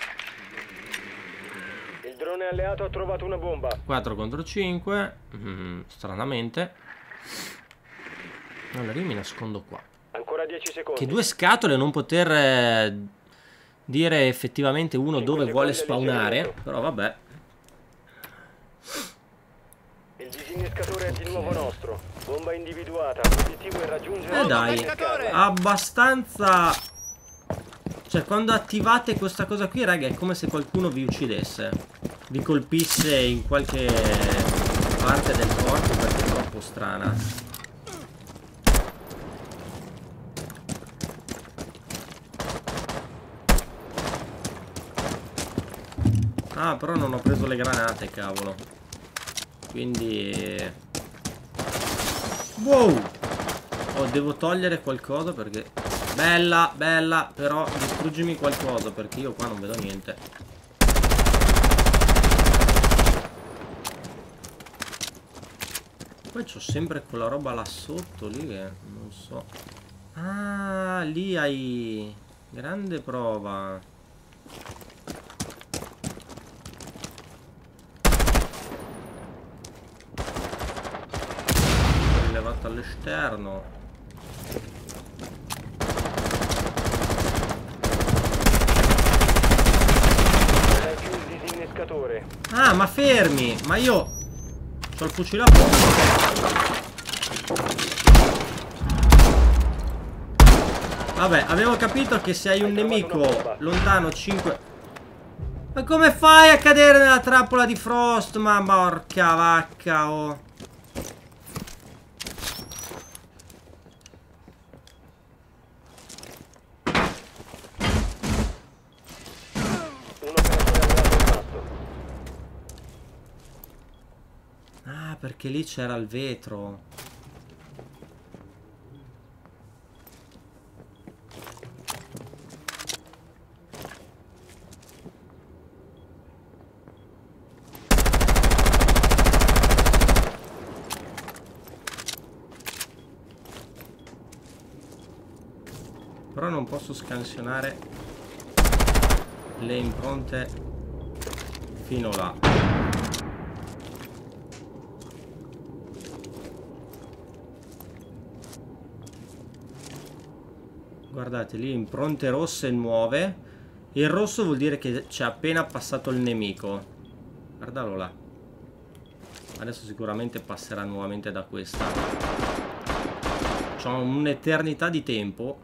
Il drone alleato ha trovato una bomba. 4 contro 5 stranamente. Allora io mi nascondo qua. Ancora 10 secondi. Che 2 scatole non poter dire effettivamente uno dove vuole spawnare. Però vabbè. Il disinnescatore è di nuovo nostro. Bomba individuata. L'obiettivo è raggiungere. Dai, abbastanza. Cioè quando attivate questa cosa qui, raga, è come se qualcuno vi uccidesse, vi colpisse in qualche parte del corpo, perché è troppo strana. Ah, però non ho preso le granate, cavolo. Quindi... Wow! Oh, devo togliere qualcosa perché... Bella, bella, però distruggimi qualcosa perché io qua non vedo niente. Poi c'ho sempre quella roba là sotto lì che non so. Ah, lì hai... Grande prova. Levato all'esterno. Ah, ma fermi! Ma io c'ho il fucile a pompa. Vabbè, avevo capito che se hai un nemico lontano 5... Ma come fai a cadere nella trappola di Frost? Ma porca vacca, oh. Ah, perché lì c'era il vetro. Però non posso scansionare le impronte fino là. Guardate lì, impronte rosse nuove. Il rosso vuol dire che c'è appena passato il nemico. Guardalo là. Adesso sicuramente passerà nuovamente da questa. C'ho un'eternità di tempo.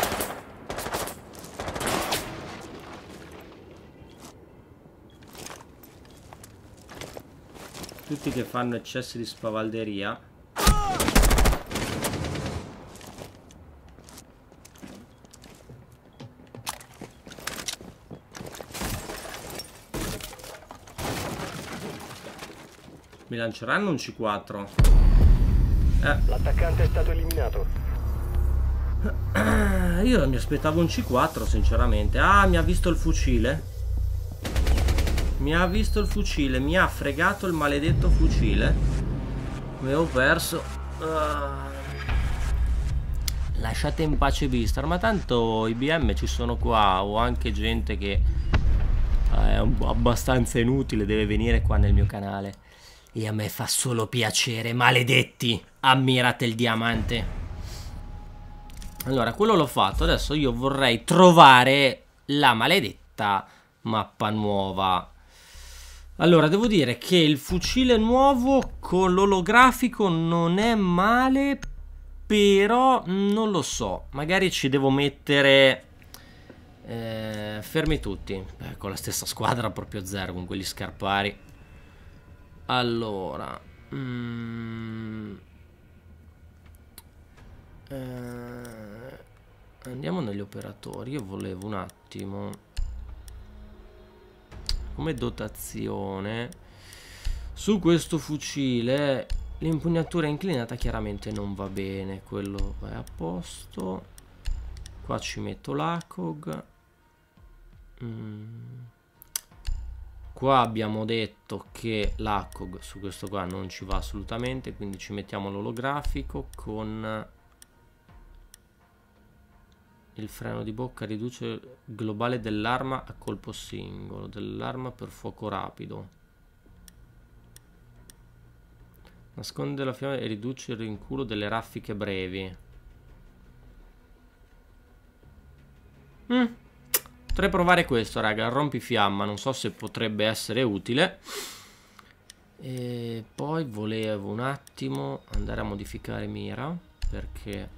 Tutti che fanno eccessi di spavalderia. Mi lanceranno un C4. L'attaccante è stato eliminato. Io mi aspettavo un C4 sinceramente. Ah, mi ha visto il fucile. Mi ha visto il fucile. Mi ha fregato il maledetto fucile. Mi ho perso. Lasciate in pace Beastar. Ma tanto i BM ci sono qua. O anche gente che è abbastanza inutile, deve venire qua nel mio canale. E a me fa solo piacere. Maledetti. Ammirate il diamante. Allora, quello l'ho fatto. Adesso io vorrei trovare la maledetta mappa nuova. Allora, devo dire che il fucile nuovo con l'olografico non è male, però non lo so. Magari ci devo mettere... fermi tutti. Con la stessa squadra proprio zero, con quegli scarpari. Allora... andiamo negli operatori. Io volevo un attimo come dotazione su questo fucile. L'impugnatura inclinata chiaramente non va bene, quello è a posto. Qua ci metto l'ACOG. Qua abbiamo detto che l'ACOG su questo qua non ci va assolutamente, quindi ci mettiamo l'olografico con il freno di bocca, riduce globale dell'arma a colpo singolo, dell'arma per fuoco rapido. Nasconde la fiamma e riduce il rinculo delle raffiche brevi. Potrei provare questo, raga, il rompifiamma, non so se potrebbe essere utile. E poi volevo un attimo andare a modificare mira, perché...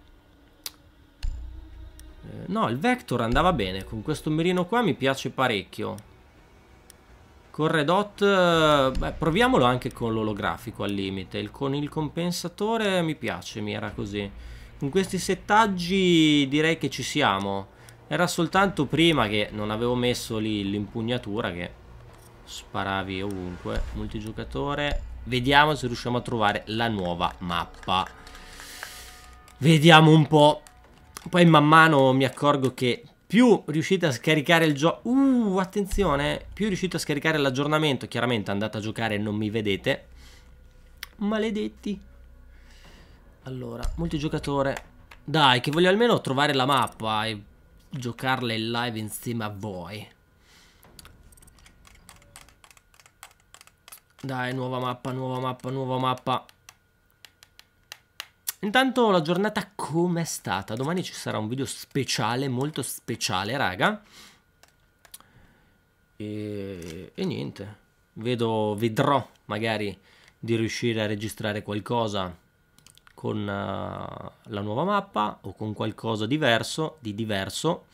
no, il Vector andava bene, con questo mirino qua mi piace parecchio. Con Red Hot, beh, proviamolo anche con l'olografico al limite. Con il compensatore mi piace mira così. Con questi settaggi direi che ci siamo. Era soltanto prima che non avevo messo lì l'impugnatura che sparavi ovunque. Multigiocatore. Vediamo se riusciamo a trovare la nuova mappa. Vediamo un po'. Poi man mano mi accorgo che più riuscite a scaricare il gioco... attenzione! Più riuscite a scaricare l'aggiornamento. Chiaramente andate a giocare e non mi vedete. Maledetti. Allora, multigiocatore. Dai, che voglio almeno trovare la mappa e giocarla in live insieme a voi. Dai, nuova mappa, nuova mappa, nuova mappa. Intanto la giornata com'è stata? Domani ci sarà un video speciale, molto speciale, raga. E niente. Vedrò magari di riuscire a registrare qualcosa con la nuova mappa o con qualcosa di diverso.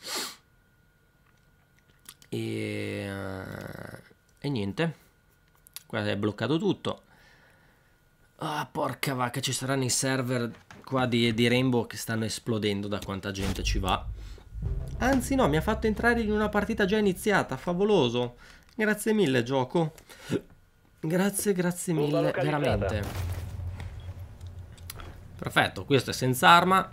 E niente. Qua è bloccato tutto. Ah, porca vacca, ci saranno i server qua di Rainbow che stanno esplodendo da quanta gente ci va. Anzi no, mi ha fatto entrare in una partita già iniziata, favoloso. Grazie mille, gioco. Grazie, grazie Bomba mille, localizzata. veramente. Perfetto, questo è senza arma.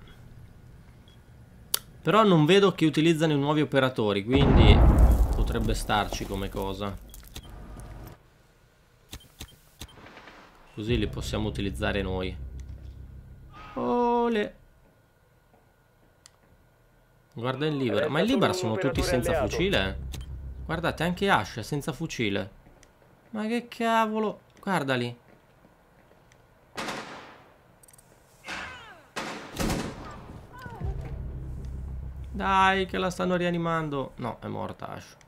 Però non vedo che utilizzano i nuovi operatori, quindi potrebbe starci come cosa. Così li possiamo utilizzare noi. Ole. Guarda il Libera. Ma il Libera sono tutti senza fucile? Guardate, anche Ash è senza fucile. Ma che cavolo. Guarda lì. Dai, che la stanno rianimando. No, è morta Ash.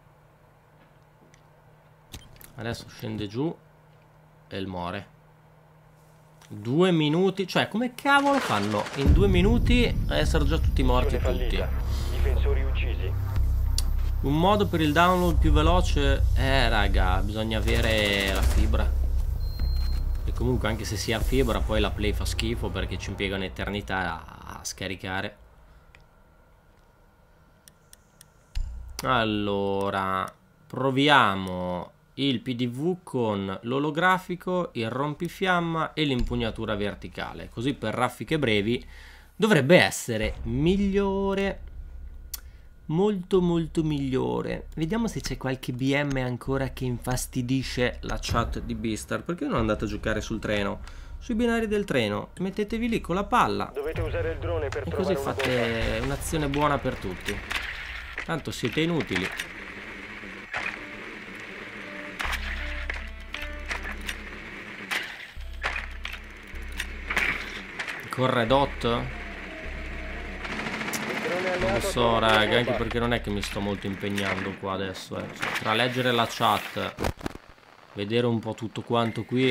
Adesso scende giù e il muore. 2 minuti. Cioè, come cavolo fanno in 2 minuti a essere già tutti morti Missione tutti? fallita. Difensori uccisi. Un modo per il download più veloce? Raga, bisogna avere la fibra. E comunque anche se si ha fibra poi la play fa schifo perché ci impiega un'eternità a scaricare. Allora, proviamo il PDV con l'olografico, il rompifiamma e l'impugnatura verticale. Così per raffiche brevi dovrebbe essere migliore. Molto molto migliore. Vediamo se c'è qualche BM ancora che infastidisce la chat di Beastar. Perché non andate a giocare sul treno? Sui binari del treno. Mettetevi lì con la palla Dovete usare il drone per e trovare così una bomba. fate un'azione buona per tutti. Tanto siete inutili. Corre Dot? Il drone Non lo alleato so ha raga, trovato anche una perché non è che mi sto molto impegnando qua adesso Cioè, tra leggere la chat, vedere un po' tutto quanto qui,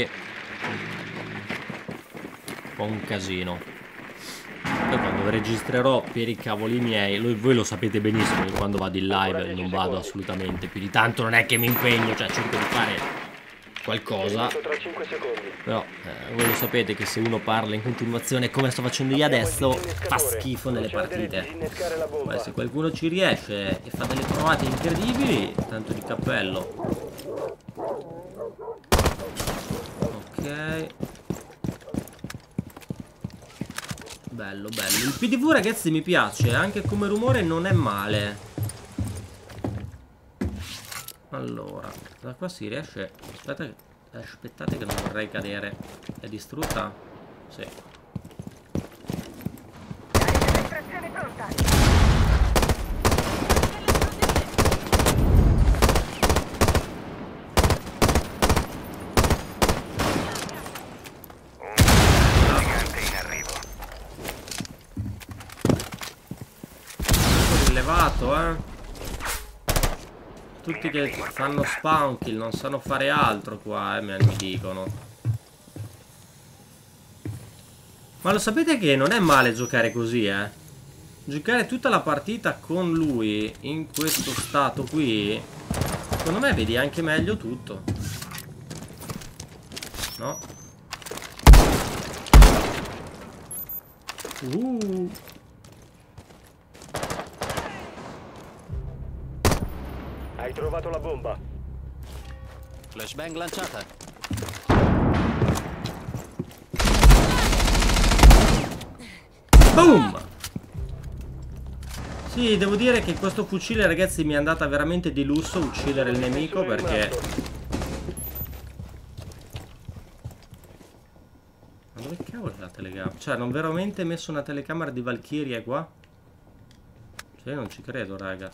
un po' un casino. Poi quando registrerò per i cavoli miei, voi lo sapete benissimo che quando vado in live non vado assolutamente più di tanto, non è che mi impegno, cioè cerco di fare qualcosa. bomba. Tra 5 secondi. Però voi lo sapete che se uno parla in continuazione come sto facendo io adesso, fa schifo nelle Procedere di partite. disinnescare la bomba. Poi se qualcuno ci riesce e fa delle trovate incredibili, tanto di cappello. Ok. Bello, bello. Il PDV ragazzi mi piace, anche come rumore non è male. Allora, da qua si riesce. Aspettate che non vorrei cadere. È distrutta? Sì. Estrazione pronta. Gigante in arrivo. Rilevato, Tutti che fanno spawn kill non sanno fare altro qua, mi dicono. Ma lo sapete che non è male giocare così, Giocare tutta la partita con lui in questo stato qui, secondo me vedi anche meglio tutto. No? Hai trovato la bomba. Flashbang lanciata. Boom! Sì, devo dire che questo fucile, ragazzi, mi è andata veramente di lusso uccidere il nemico perché... Ma dove cavolo è la telecamera? Cioè, non veramente messo una telecamera di Valkyria qua? Cioè, io non ci credo, raga.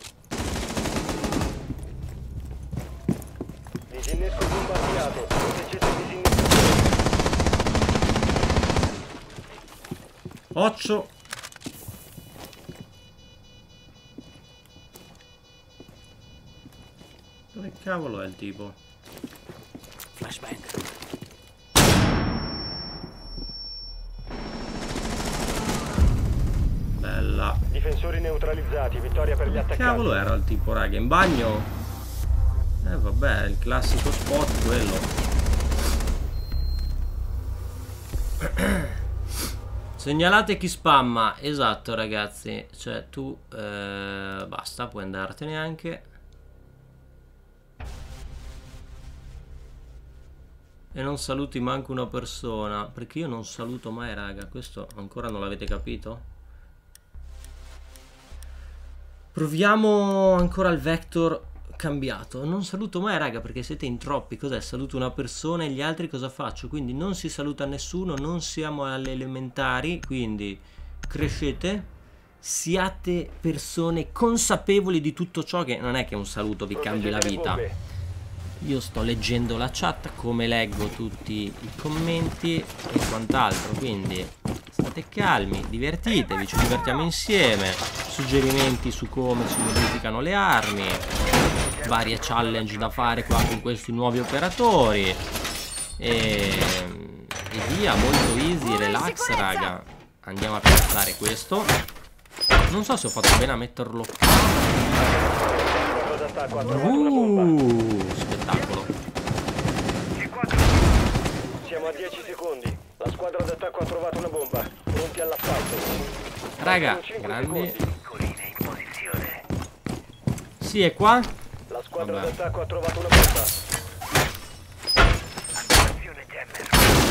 Disinnesco bomba avviato. Proteggete il disinnescatore. Occhio! Dove cavolo è il tipo? Flashbang. Bella. Difensori neutralizzati. Vittoria per gli Che attaccanti. cavolo era il tipo, raga? In bagno? Vabbè, il classico spot quello. Segnalate chi spamma. Esatto, ragazzi. Cioè, tu basta, puoi andartene anche. E non saluti manco una persona. Perché io non saluto mai, raga. Questo ancora non l'avete capito? Proviamo ancora il vector cambiato. Non saluto mai, raga, perché siete in troppi. Cos'è? Saluto una persona e gli altri cosa faccio? Quindi non si saluta nessuno, non siamo alle elementari, quindi crescete, siate persone consapevoli di tutto ciò, che non è che un saluto vi cambi la vita. Io sto leggendo la chat, come leggo tutti i commenti e quant'altro, quindi state calmi, divertitevi, ci divertiamo insieme, suggerimenti su come si modificano le armi, varie challenge da fare qua con questi nuovi operatori e via, molto easy, relax, raga. Andiamo a piazzare questo. Non so se ho fatto bene a metterlo. Spettacolo. Siamo a 10 secondi. La squadra d'attacco ha trovato una bomba. Pronti all'assalto. Raga, grandi. Sì, è qua. La squadra d'attacco ha trovato una bomba. Attivazione jammer.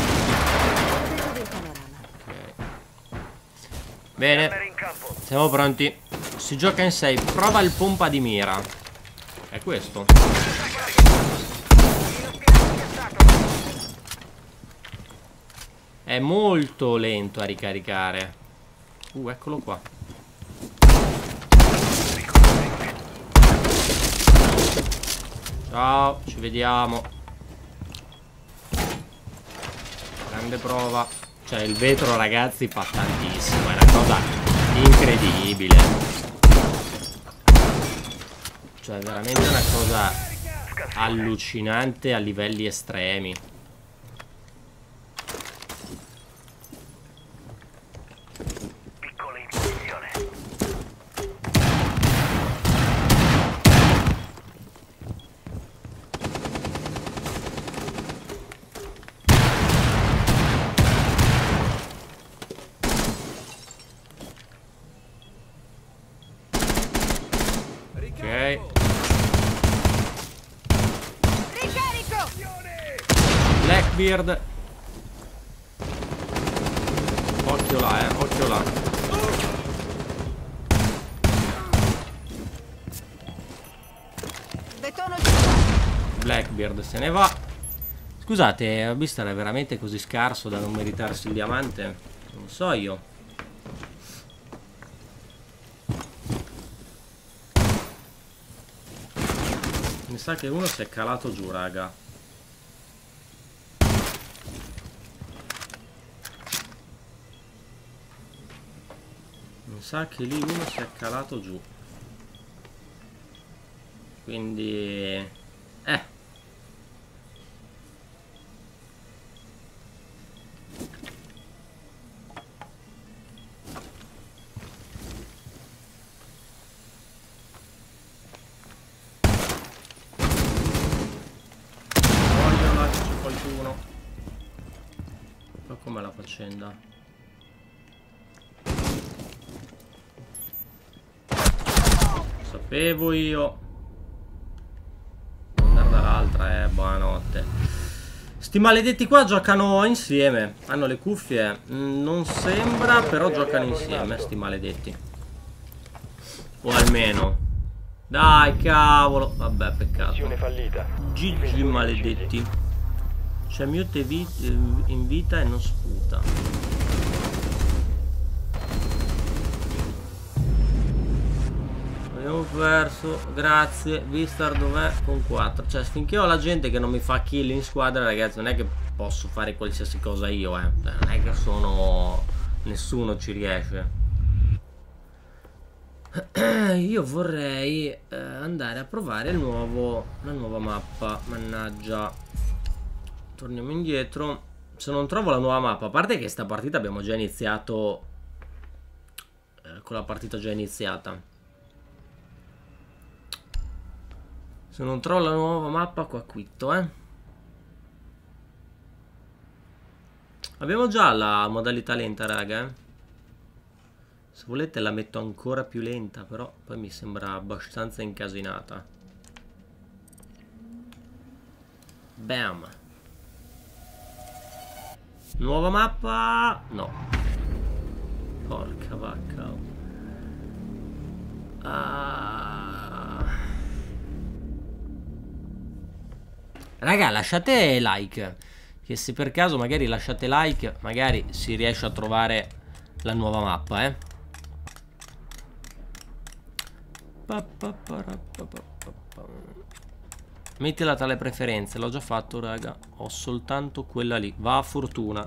Bene, Jammer in campo. siamo pronti. Si gioca in 6. Prova il pompa di mira. È questo. È molto lento a ricaricare. Eccolo qua. Ciao, ci vediamo. Grande prova. Cioè il vetro, ragazzi, fa tantissimo. È una cosa incredibile. Cioè veramente una cosa allucinante a livelli estremi. Piccole in posizione. Ok. Blackbeard. Occhio là, occhio là. Blackbeard se ne va. Scusate, Beastar è veramente così scarso da non meritarsi il diamante? Non so io. Mi sa che uno si è calato giù, raga. Mi sa che lì uno si è calato giù. Quindi... Voglio là, c'è qualcuno. Ma com'è la faccenda? Sapevo io. Andare dall'altra, buonanotte. Sti maledetti qua giocano insieme. Hanno le cuffie. Non sembra, però giocano insieme, sti maledetti. O almeno. Dai, cavolo. Vabbè, peccato. Missione fallita. GG maledetti. C'è mute in vita e non sputa. Abbiamo perso, grazie. Beastar dov'è? Con 4. Cioè finché ho la gente che non mi fa kill in squadra, ragazzi, non è che posso fare qualsiasi cosa io, non è che sono... nessuno ci riesce. Io vorrei andare a provare la nuova mappa. Mannaggia. Torniamo indietro. Se non trovo la nuova mappa, a parte che sta partita abbiamo già iniziato con la partita già iniziata. Se non trovo la nuova mappa qua quitto, Abbiamo già la modalità lenta, raga, Se volete la metto ancora più lenta, però poi mi sembra abbastanza incasinata. Bam. Nuova mappa. No. Porca vacca. Raga, lasciate like, che se per caso magari lasciate like, magari si riesce a trovare la nuova mappa, Mettila tra le preferenze. L'ho già fatto, raga. Ho soltanto quella lì. Va a fortuna.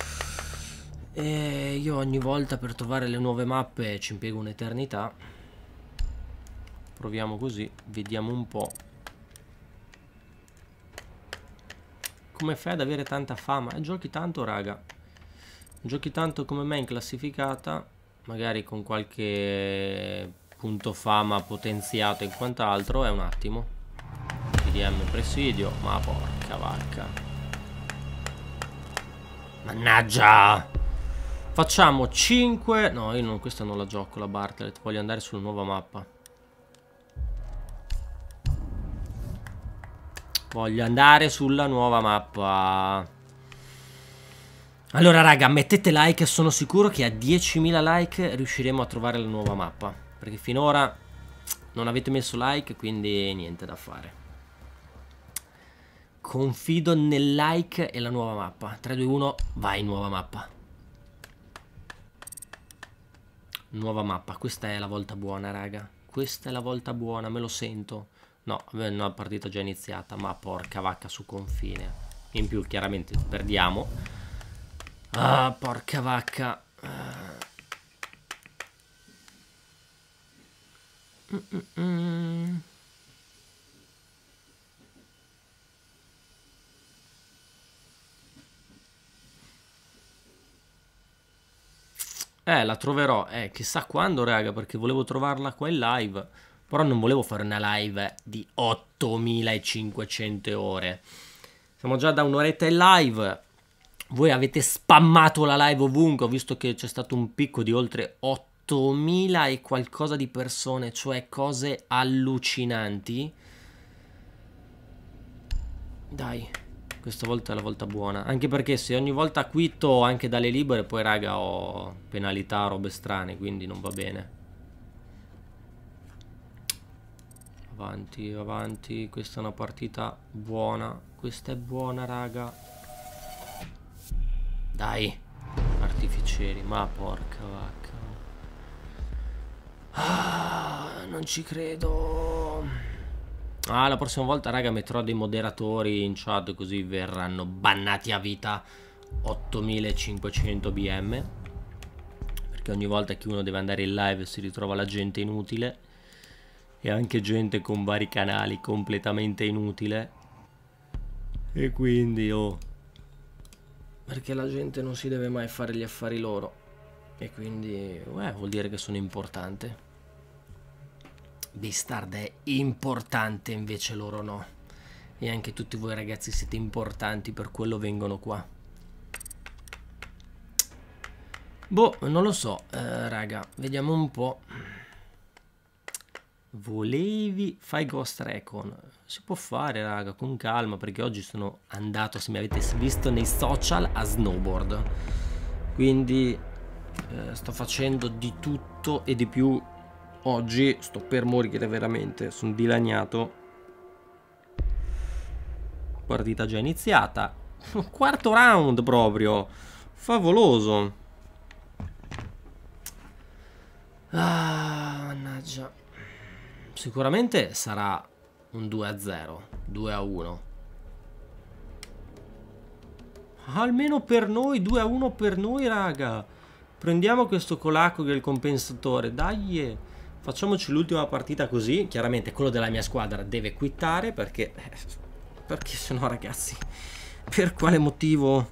E io ogni volta per trovare le nuove mappe ci impiego un'eternità. Proviamo così. Vediamo un po' come fai ad avere tanta fama. Giochi tanto, raga. Giochi tanto come me in classificata. Magari con qualche punto fama potenziato e quant'altro. È un attimo. CDM presidio. Ma porca vacca. Mannaggia. Facciamo 5. No, io non, questa non la gioco, la Bartlett. Voglio andare sulla nuova mappa. Voglio andare sulla nuova mappa. Allora raga, mettete like, sono sicuro che a 10.000 like riusciremo a trovare la nuova mappa. Perché finora non avete messo like, quindi niente da fare. Confido nel like e la nuova mappa. 3, 2, 1, vai nuova mappa. Nuova mappa, questa è la volta buona raga. Questa è la volta buona, me lo sento. No, una partita già iniziata, ma porca vacca su confine. In più chiaramente perdiamo. Ah, porca vacca. La troverò, chissà quando, raga, perché volevo trovarla qua in live. Però non volevo fare una live di 8500 ore. Siamo già da un'oretta in live. Voi avete spammato la live ovunque. Ho visto che c'è stato un picco di oltre 8000 e qualcosa di persone. Cioè cose allucinanti. Dai, questa volta è la volta buona. Anche perché se ogni volta quitto anche dalle libere, poi raga ho penalità, robe strane. Quindi non va bene. Avanti, avanti, questa è una partita buona. Questa è buona, raga. Dai, artificieri, ma porca vacca. Non ci credo. La prossima volta, raga, metterò dei moderatori in chat, così verranno bannati a vita 8500 BM. Perché ogni volta che uno deve andare in live si ritrova la gente inutile. E anche gente con vari canali completamente inutile. E quindi perché la gente non si deve mai fare gli affari loro. E quindi vuol dire che sono importante. Beastard è importante, invece loro no. E anche tutti voi ragazzi siete importanti, per quello vengono qua. Boh, non lo so, raga, vediamo un po'. Volevi fai Ghost Recon? Si può fare, raga, con calma, perché oggi sono andato, se mi avete visto nei social, a snowboard. Quindi sto facendo di tutto e di più. Oggi sto per morire veramente, sono dilaniato. Partita già iniziata. Quarto round proprio. Favoloso. Mannaggia. Sicuramente sarà un 2-0, 2-1. Almeno per noi, 2-1 per noi, raga. Prendiamo questo colacco che è il compensatore. Dai, facciamoci l'ultima partita così. Chiaramente quello della mia squadra deve quittare perché sennò, ragazzi, per quale motivo?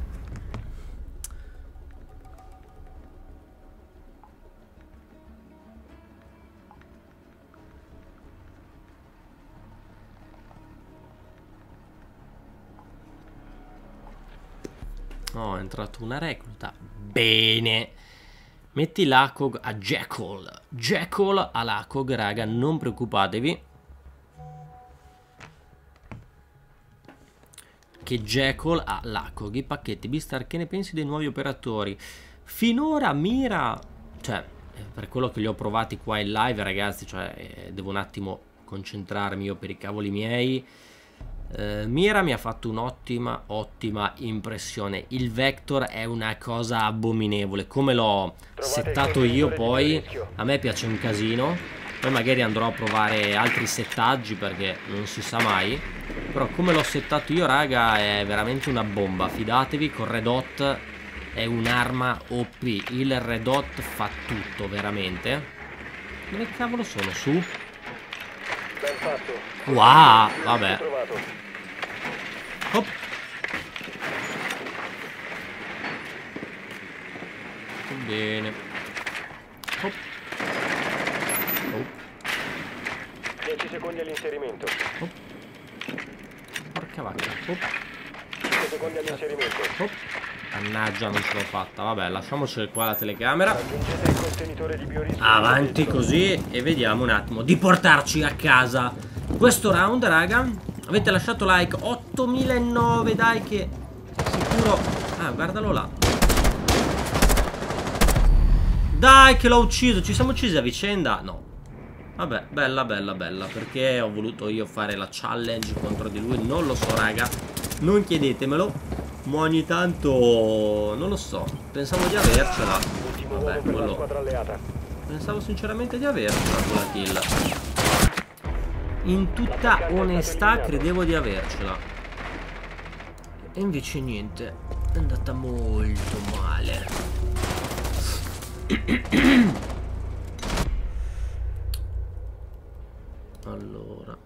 No, è entrato una recluta. Bene. Metti l'ACOG a Jekyll. Jekyll all'ACOG, raga, non preoccupatevi. che Jekyll ha Lacoghi, pacchetti, Beastar, che ne pensi dei nuovi operatori? Finora Mira, cioè, per quello che li ho provati qua in live, ragazzi, cioè, devo un attimo concentrarmi io per i cavoli miei. Mira mi ha fatto un'ottima impressione. Il Vector è una cosa abominevole. Come l'ho settato io, poi a me piace un casino. Poi magari andrò a provare altri settaggi, perché non si sa mai. Però come l'ho settato io, raga, è veramente una bomba. Fidatevi, con Red Hot è un'arma OP. Il Red Hot fa tutto, veramente. Dove cavolo sono? Su? Ben fatto. Wow, vabbè. Hop. Bene. Hop. Oh. 10 secondi all'inserimento. Hop. Porca vacca. Hop. 5 secondi all'inserimento. Hop. Mannaggia, non ce l'ho fatta. Vabbè, lasciamoci qua la telecamera. Raggiungete il contenitore di biorischio. Avanti così e vediamo un attimo di portarci a casa questo round, raga. Avete lasciato like 8009, dai, che sicuro. Ah, guardalo là. Dai, che l'ho ucciso. Ci siamo uccisi a vicenda? No. Vabbè, bella, bella, bella. Perché ho voluto io fare la challenge contro di lui? Non lo so, raga. Non chiedetemelo. Ma ogni tanto non lo so. Pensavo di avercela. Vabbè, quello. Pensavo sinceramente di avercela quella kill. In tutta onestà credevo di avercela. E invece niente. È andata molto male. Allora.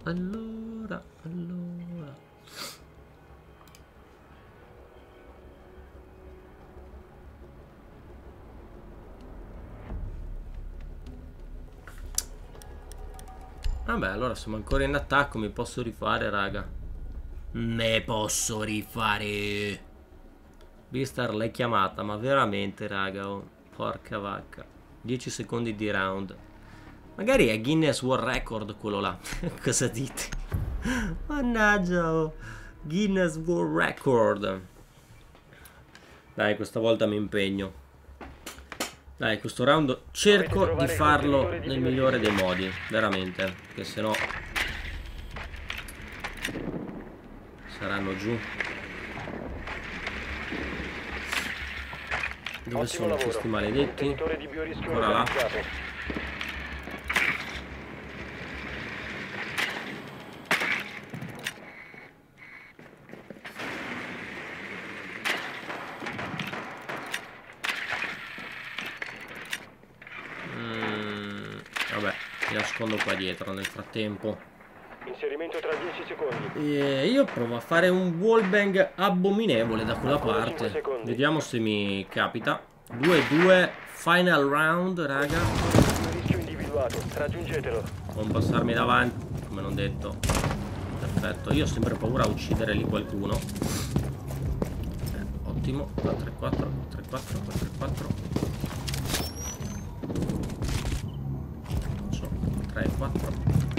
Vabbè, allora siamo ancora in attacco. Mi posso rifare, raga. Me posso rifare. Beastar l'hai chiamata, ma veramente, raga, oh, porca vacca. 10 secondi di round. Magari è Guinness World Record quello là. Cosa dite? Mannaggia, oh. Guinness World Record. Dai, questa volta mi impegno. Dai, questo round cerco di farlo nel migliore dei modi, veramente, perché sennò saranno giù. Dove sono questi maledetti? Ancora là. Vabbè, mi nascondo qua dietro nel frattempo. Inserimento tra 10 secondi. E io provo a fare un wallbang abominevole da quella parte. Vediamo se mi capita. 2-2, final round, raga. Rischio individuato, raggiungetelo. Non passarmi davanti, come non detto. Perfetto, io ho sempre paura a uccidere lì qualcuno. Ottimo, 4-4, 4-4, 4-4. 3 e 4.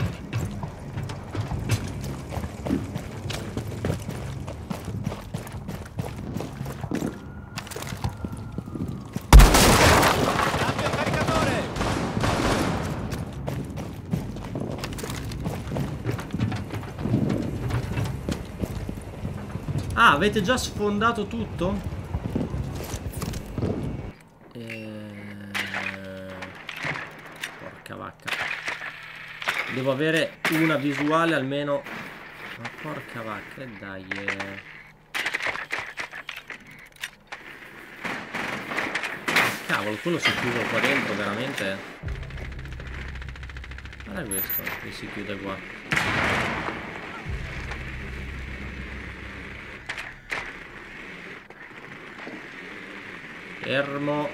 Ah, avete già sfondato tutto? Porca vacca. Devo avere una visuale almeno. Ma porca vacca, dai. Cavolo, quello si chiude qua dentro, veramente. Guarda questo, che si chiude qua. Fermo.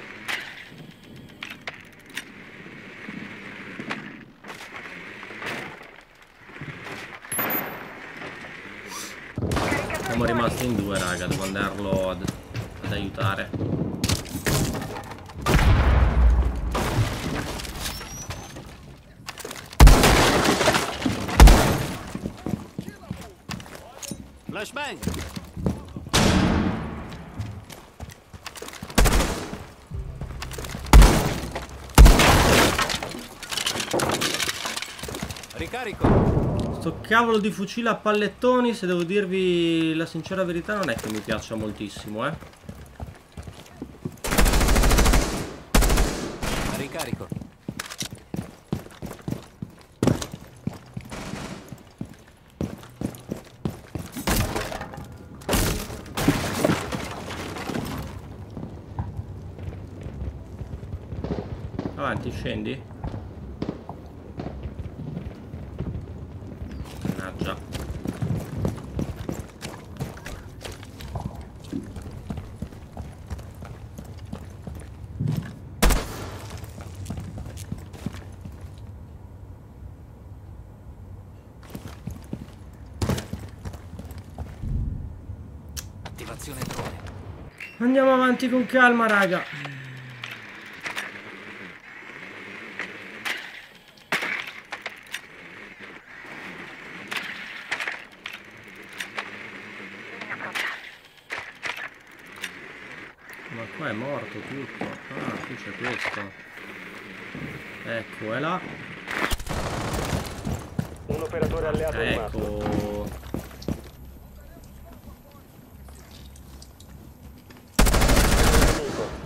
Siamo rimasti in due, raga. Devo andarlo ad aiutare. Flashbang. Ricarico. Sto cavolo di fucile a pallettoni, se devo dirvi la sincera verità, non è che mi piaccia moltissimo, Ricarico. Avanti, scendi. Mannaggia. Attivazione drone. Andiamo avanti con calma, raga. Ma qua è morto tutto. Ah, qui c'è questo. Ecco, è là. Un operatore alleato è rimasto. Ecco. Nemico.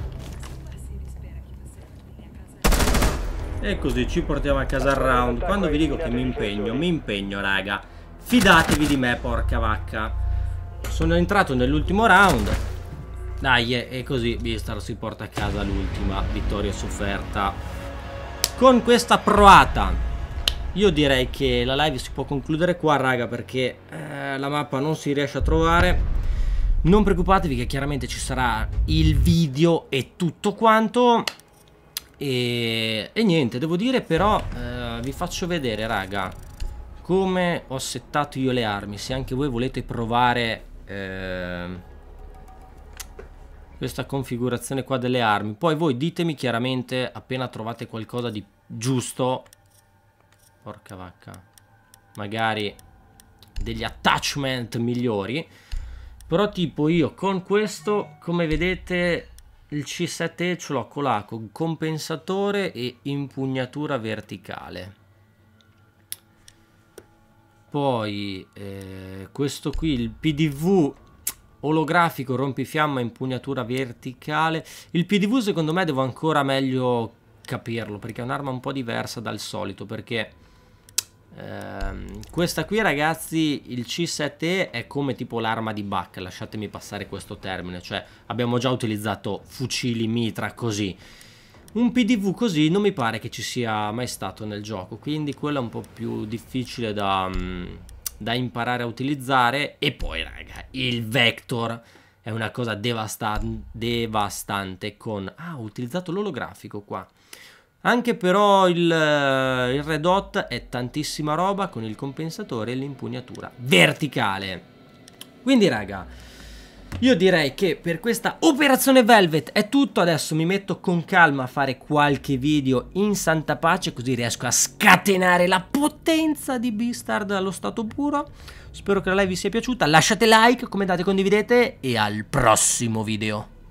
E così ci portiamo a casa il round. Quando vi dico che mi impegno, raga. Fidatevi di me, porca vacca. Sono entrato nell'ultimo round. Dai, e così Beastar si porta a casa l'ultima vittoria sofferta. Con questa proata io direi che la live si può concludere qua, raga, perché la mappa non si riesce a trovare. Non preoccupatevi che chiaramente ci sarà il video e tutto quanto. E niente, devo dire però, vi faccio vedere, raga, come ho settato io le armi. Se anche voi volete provare questa configurazione qua delle armi, poi voi ditemi chiaramente appena trovate qualcosa di giusto. Porca vacca, magari degli attachment migliori. Però tipo io con questo, come vedete, il C7E ce l'ho con compensatore e impugnatura verticale. Poi questo qui, il PDV olografico rompifiamma impugnatura verticale. Il PDV secondo me devo ancora meglio capirlo, perché è un'arma un po' diversa dal solito, perché questa qui, ragazzi, il C7E è come tipo l'arma di Buck, lasciatemi passare questo termine, cioè abbiamo già utilizzato fucili mitra così. Un PDV così non mi pare che ci sia mai stato nel gioco, quindi quello è un po' più difficile da imparare a utilizzare. E poi, raga, il Vector è una cosa devastante con... Ah, ho utilizzato l'olografico qua. Anche però il Red Hot è tantissima roba con il compensatore e l'impugnatura verticale. Quindi, raga, io direi che per questa operazione Velvet è tutto. Adesso mi metto con calma a fare qualche video in santa pace, così riesco a scatenare la potenza di Beastard allo stato puro. Spero che la live vi sia piaciuta. Lasciate like, commentate, condividete e al prossimo video.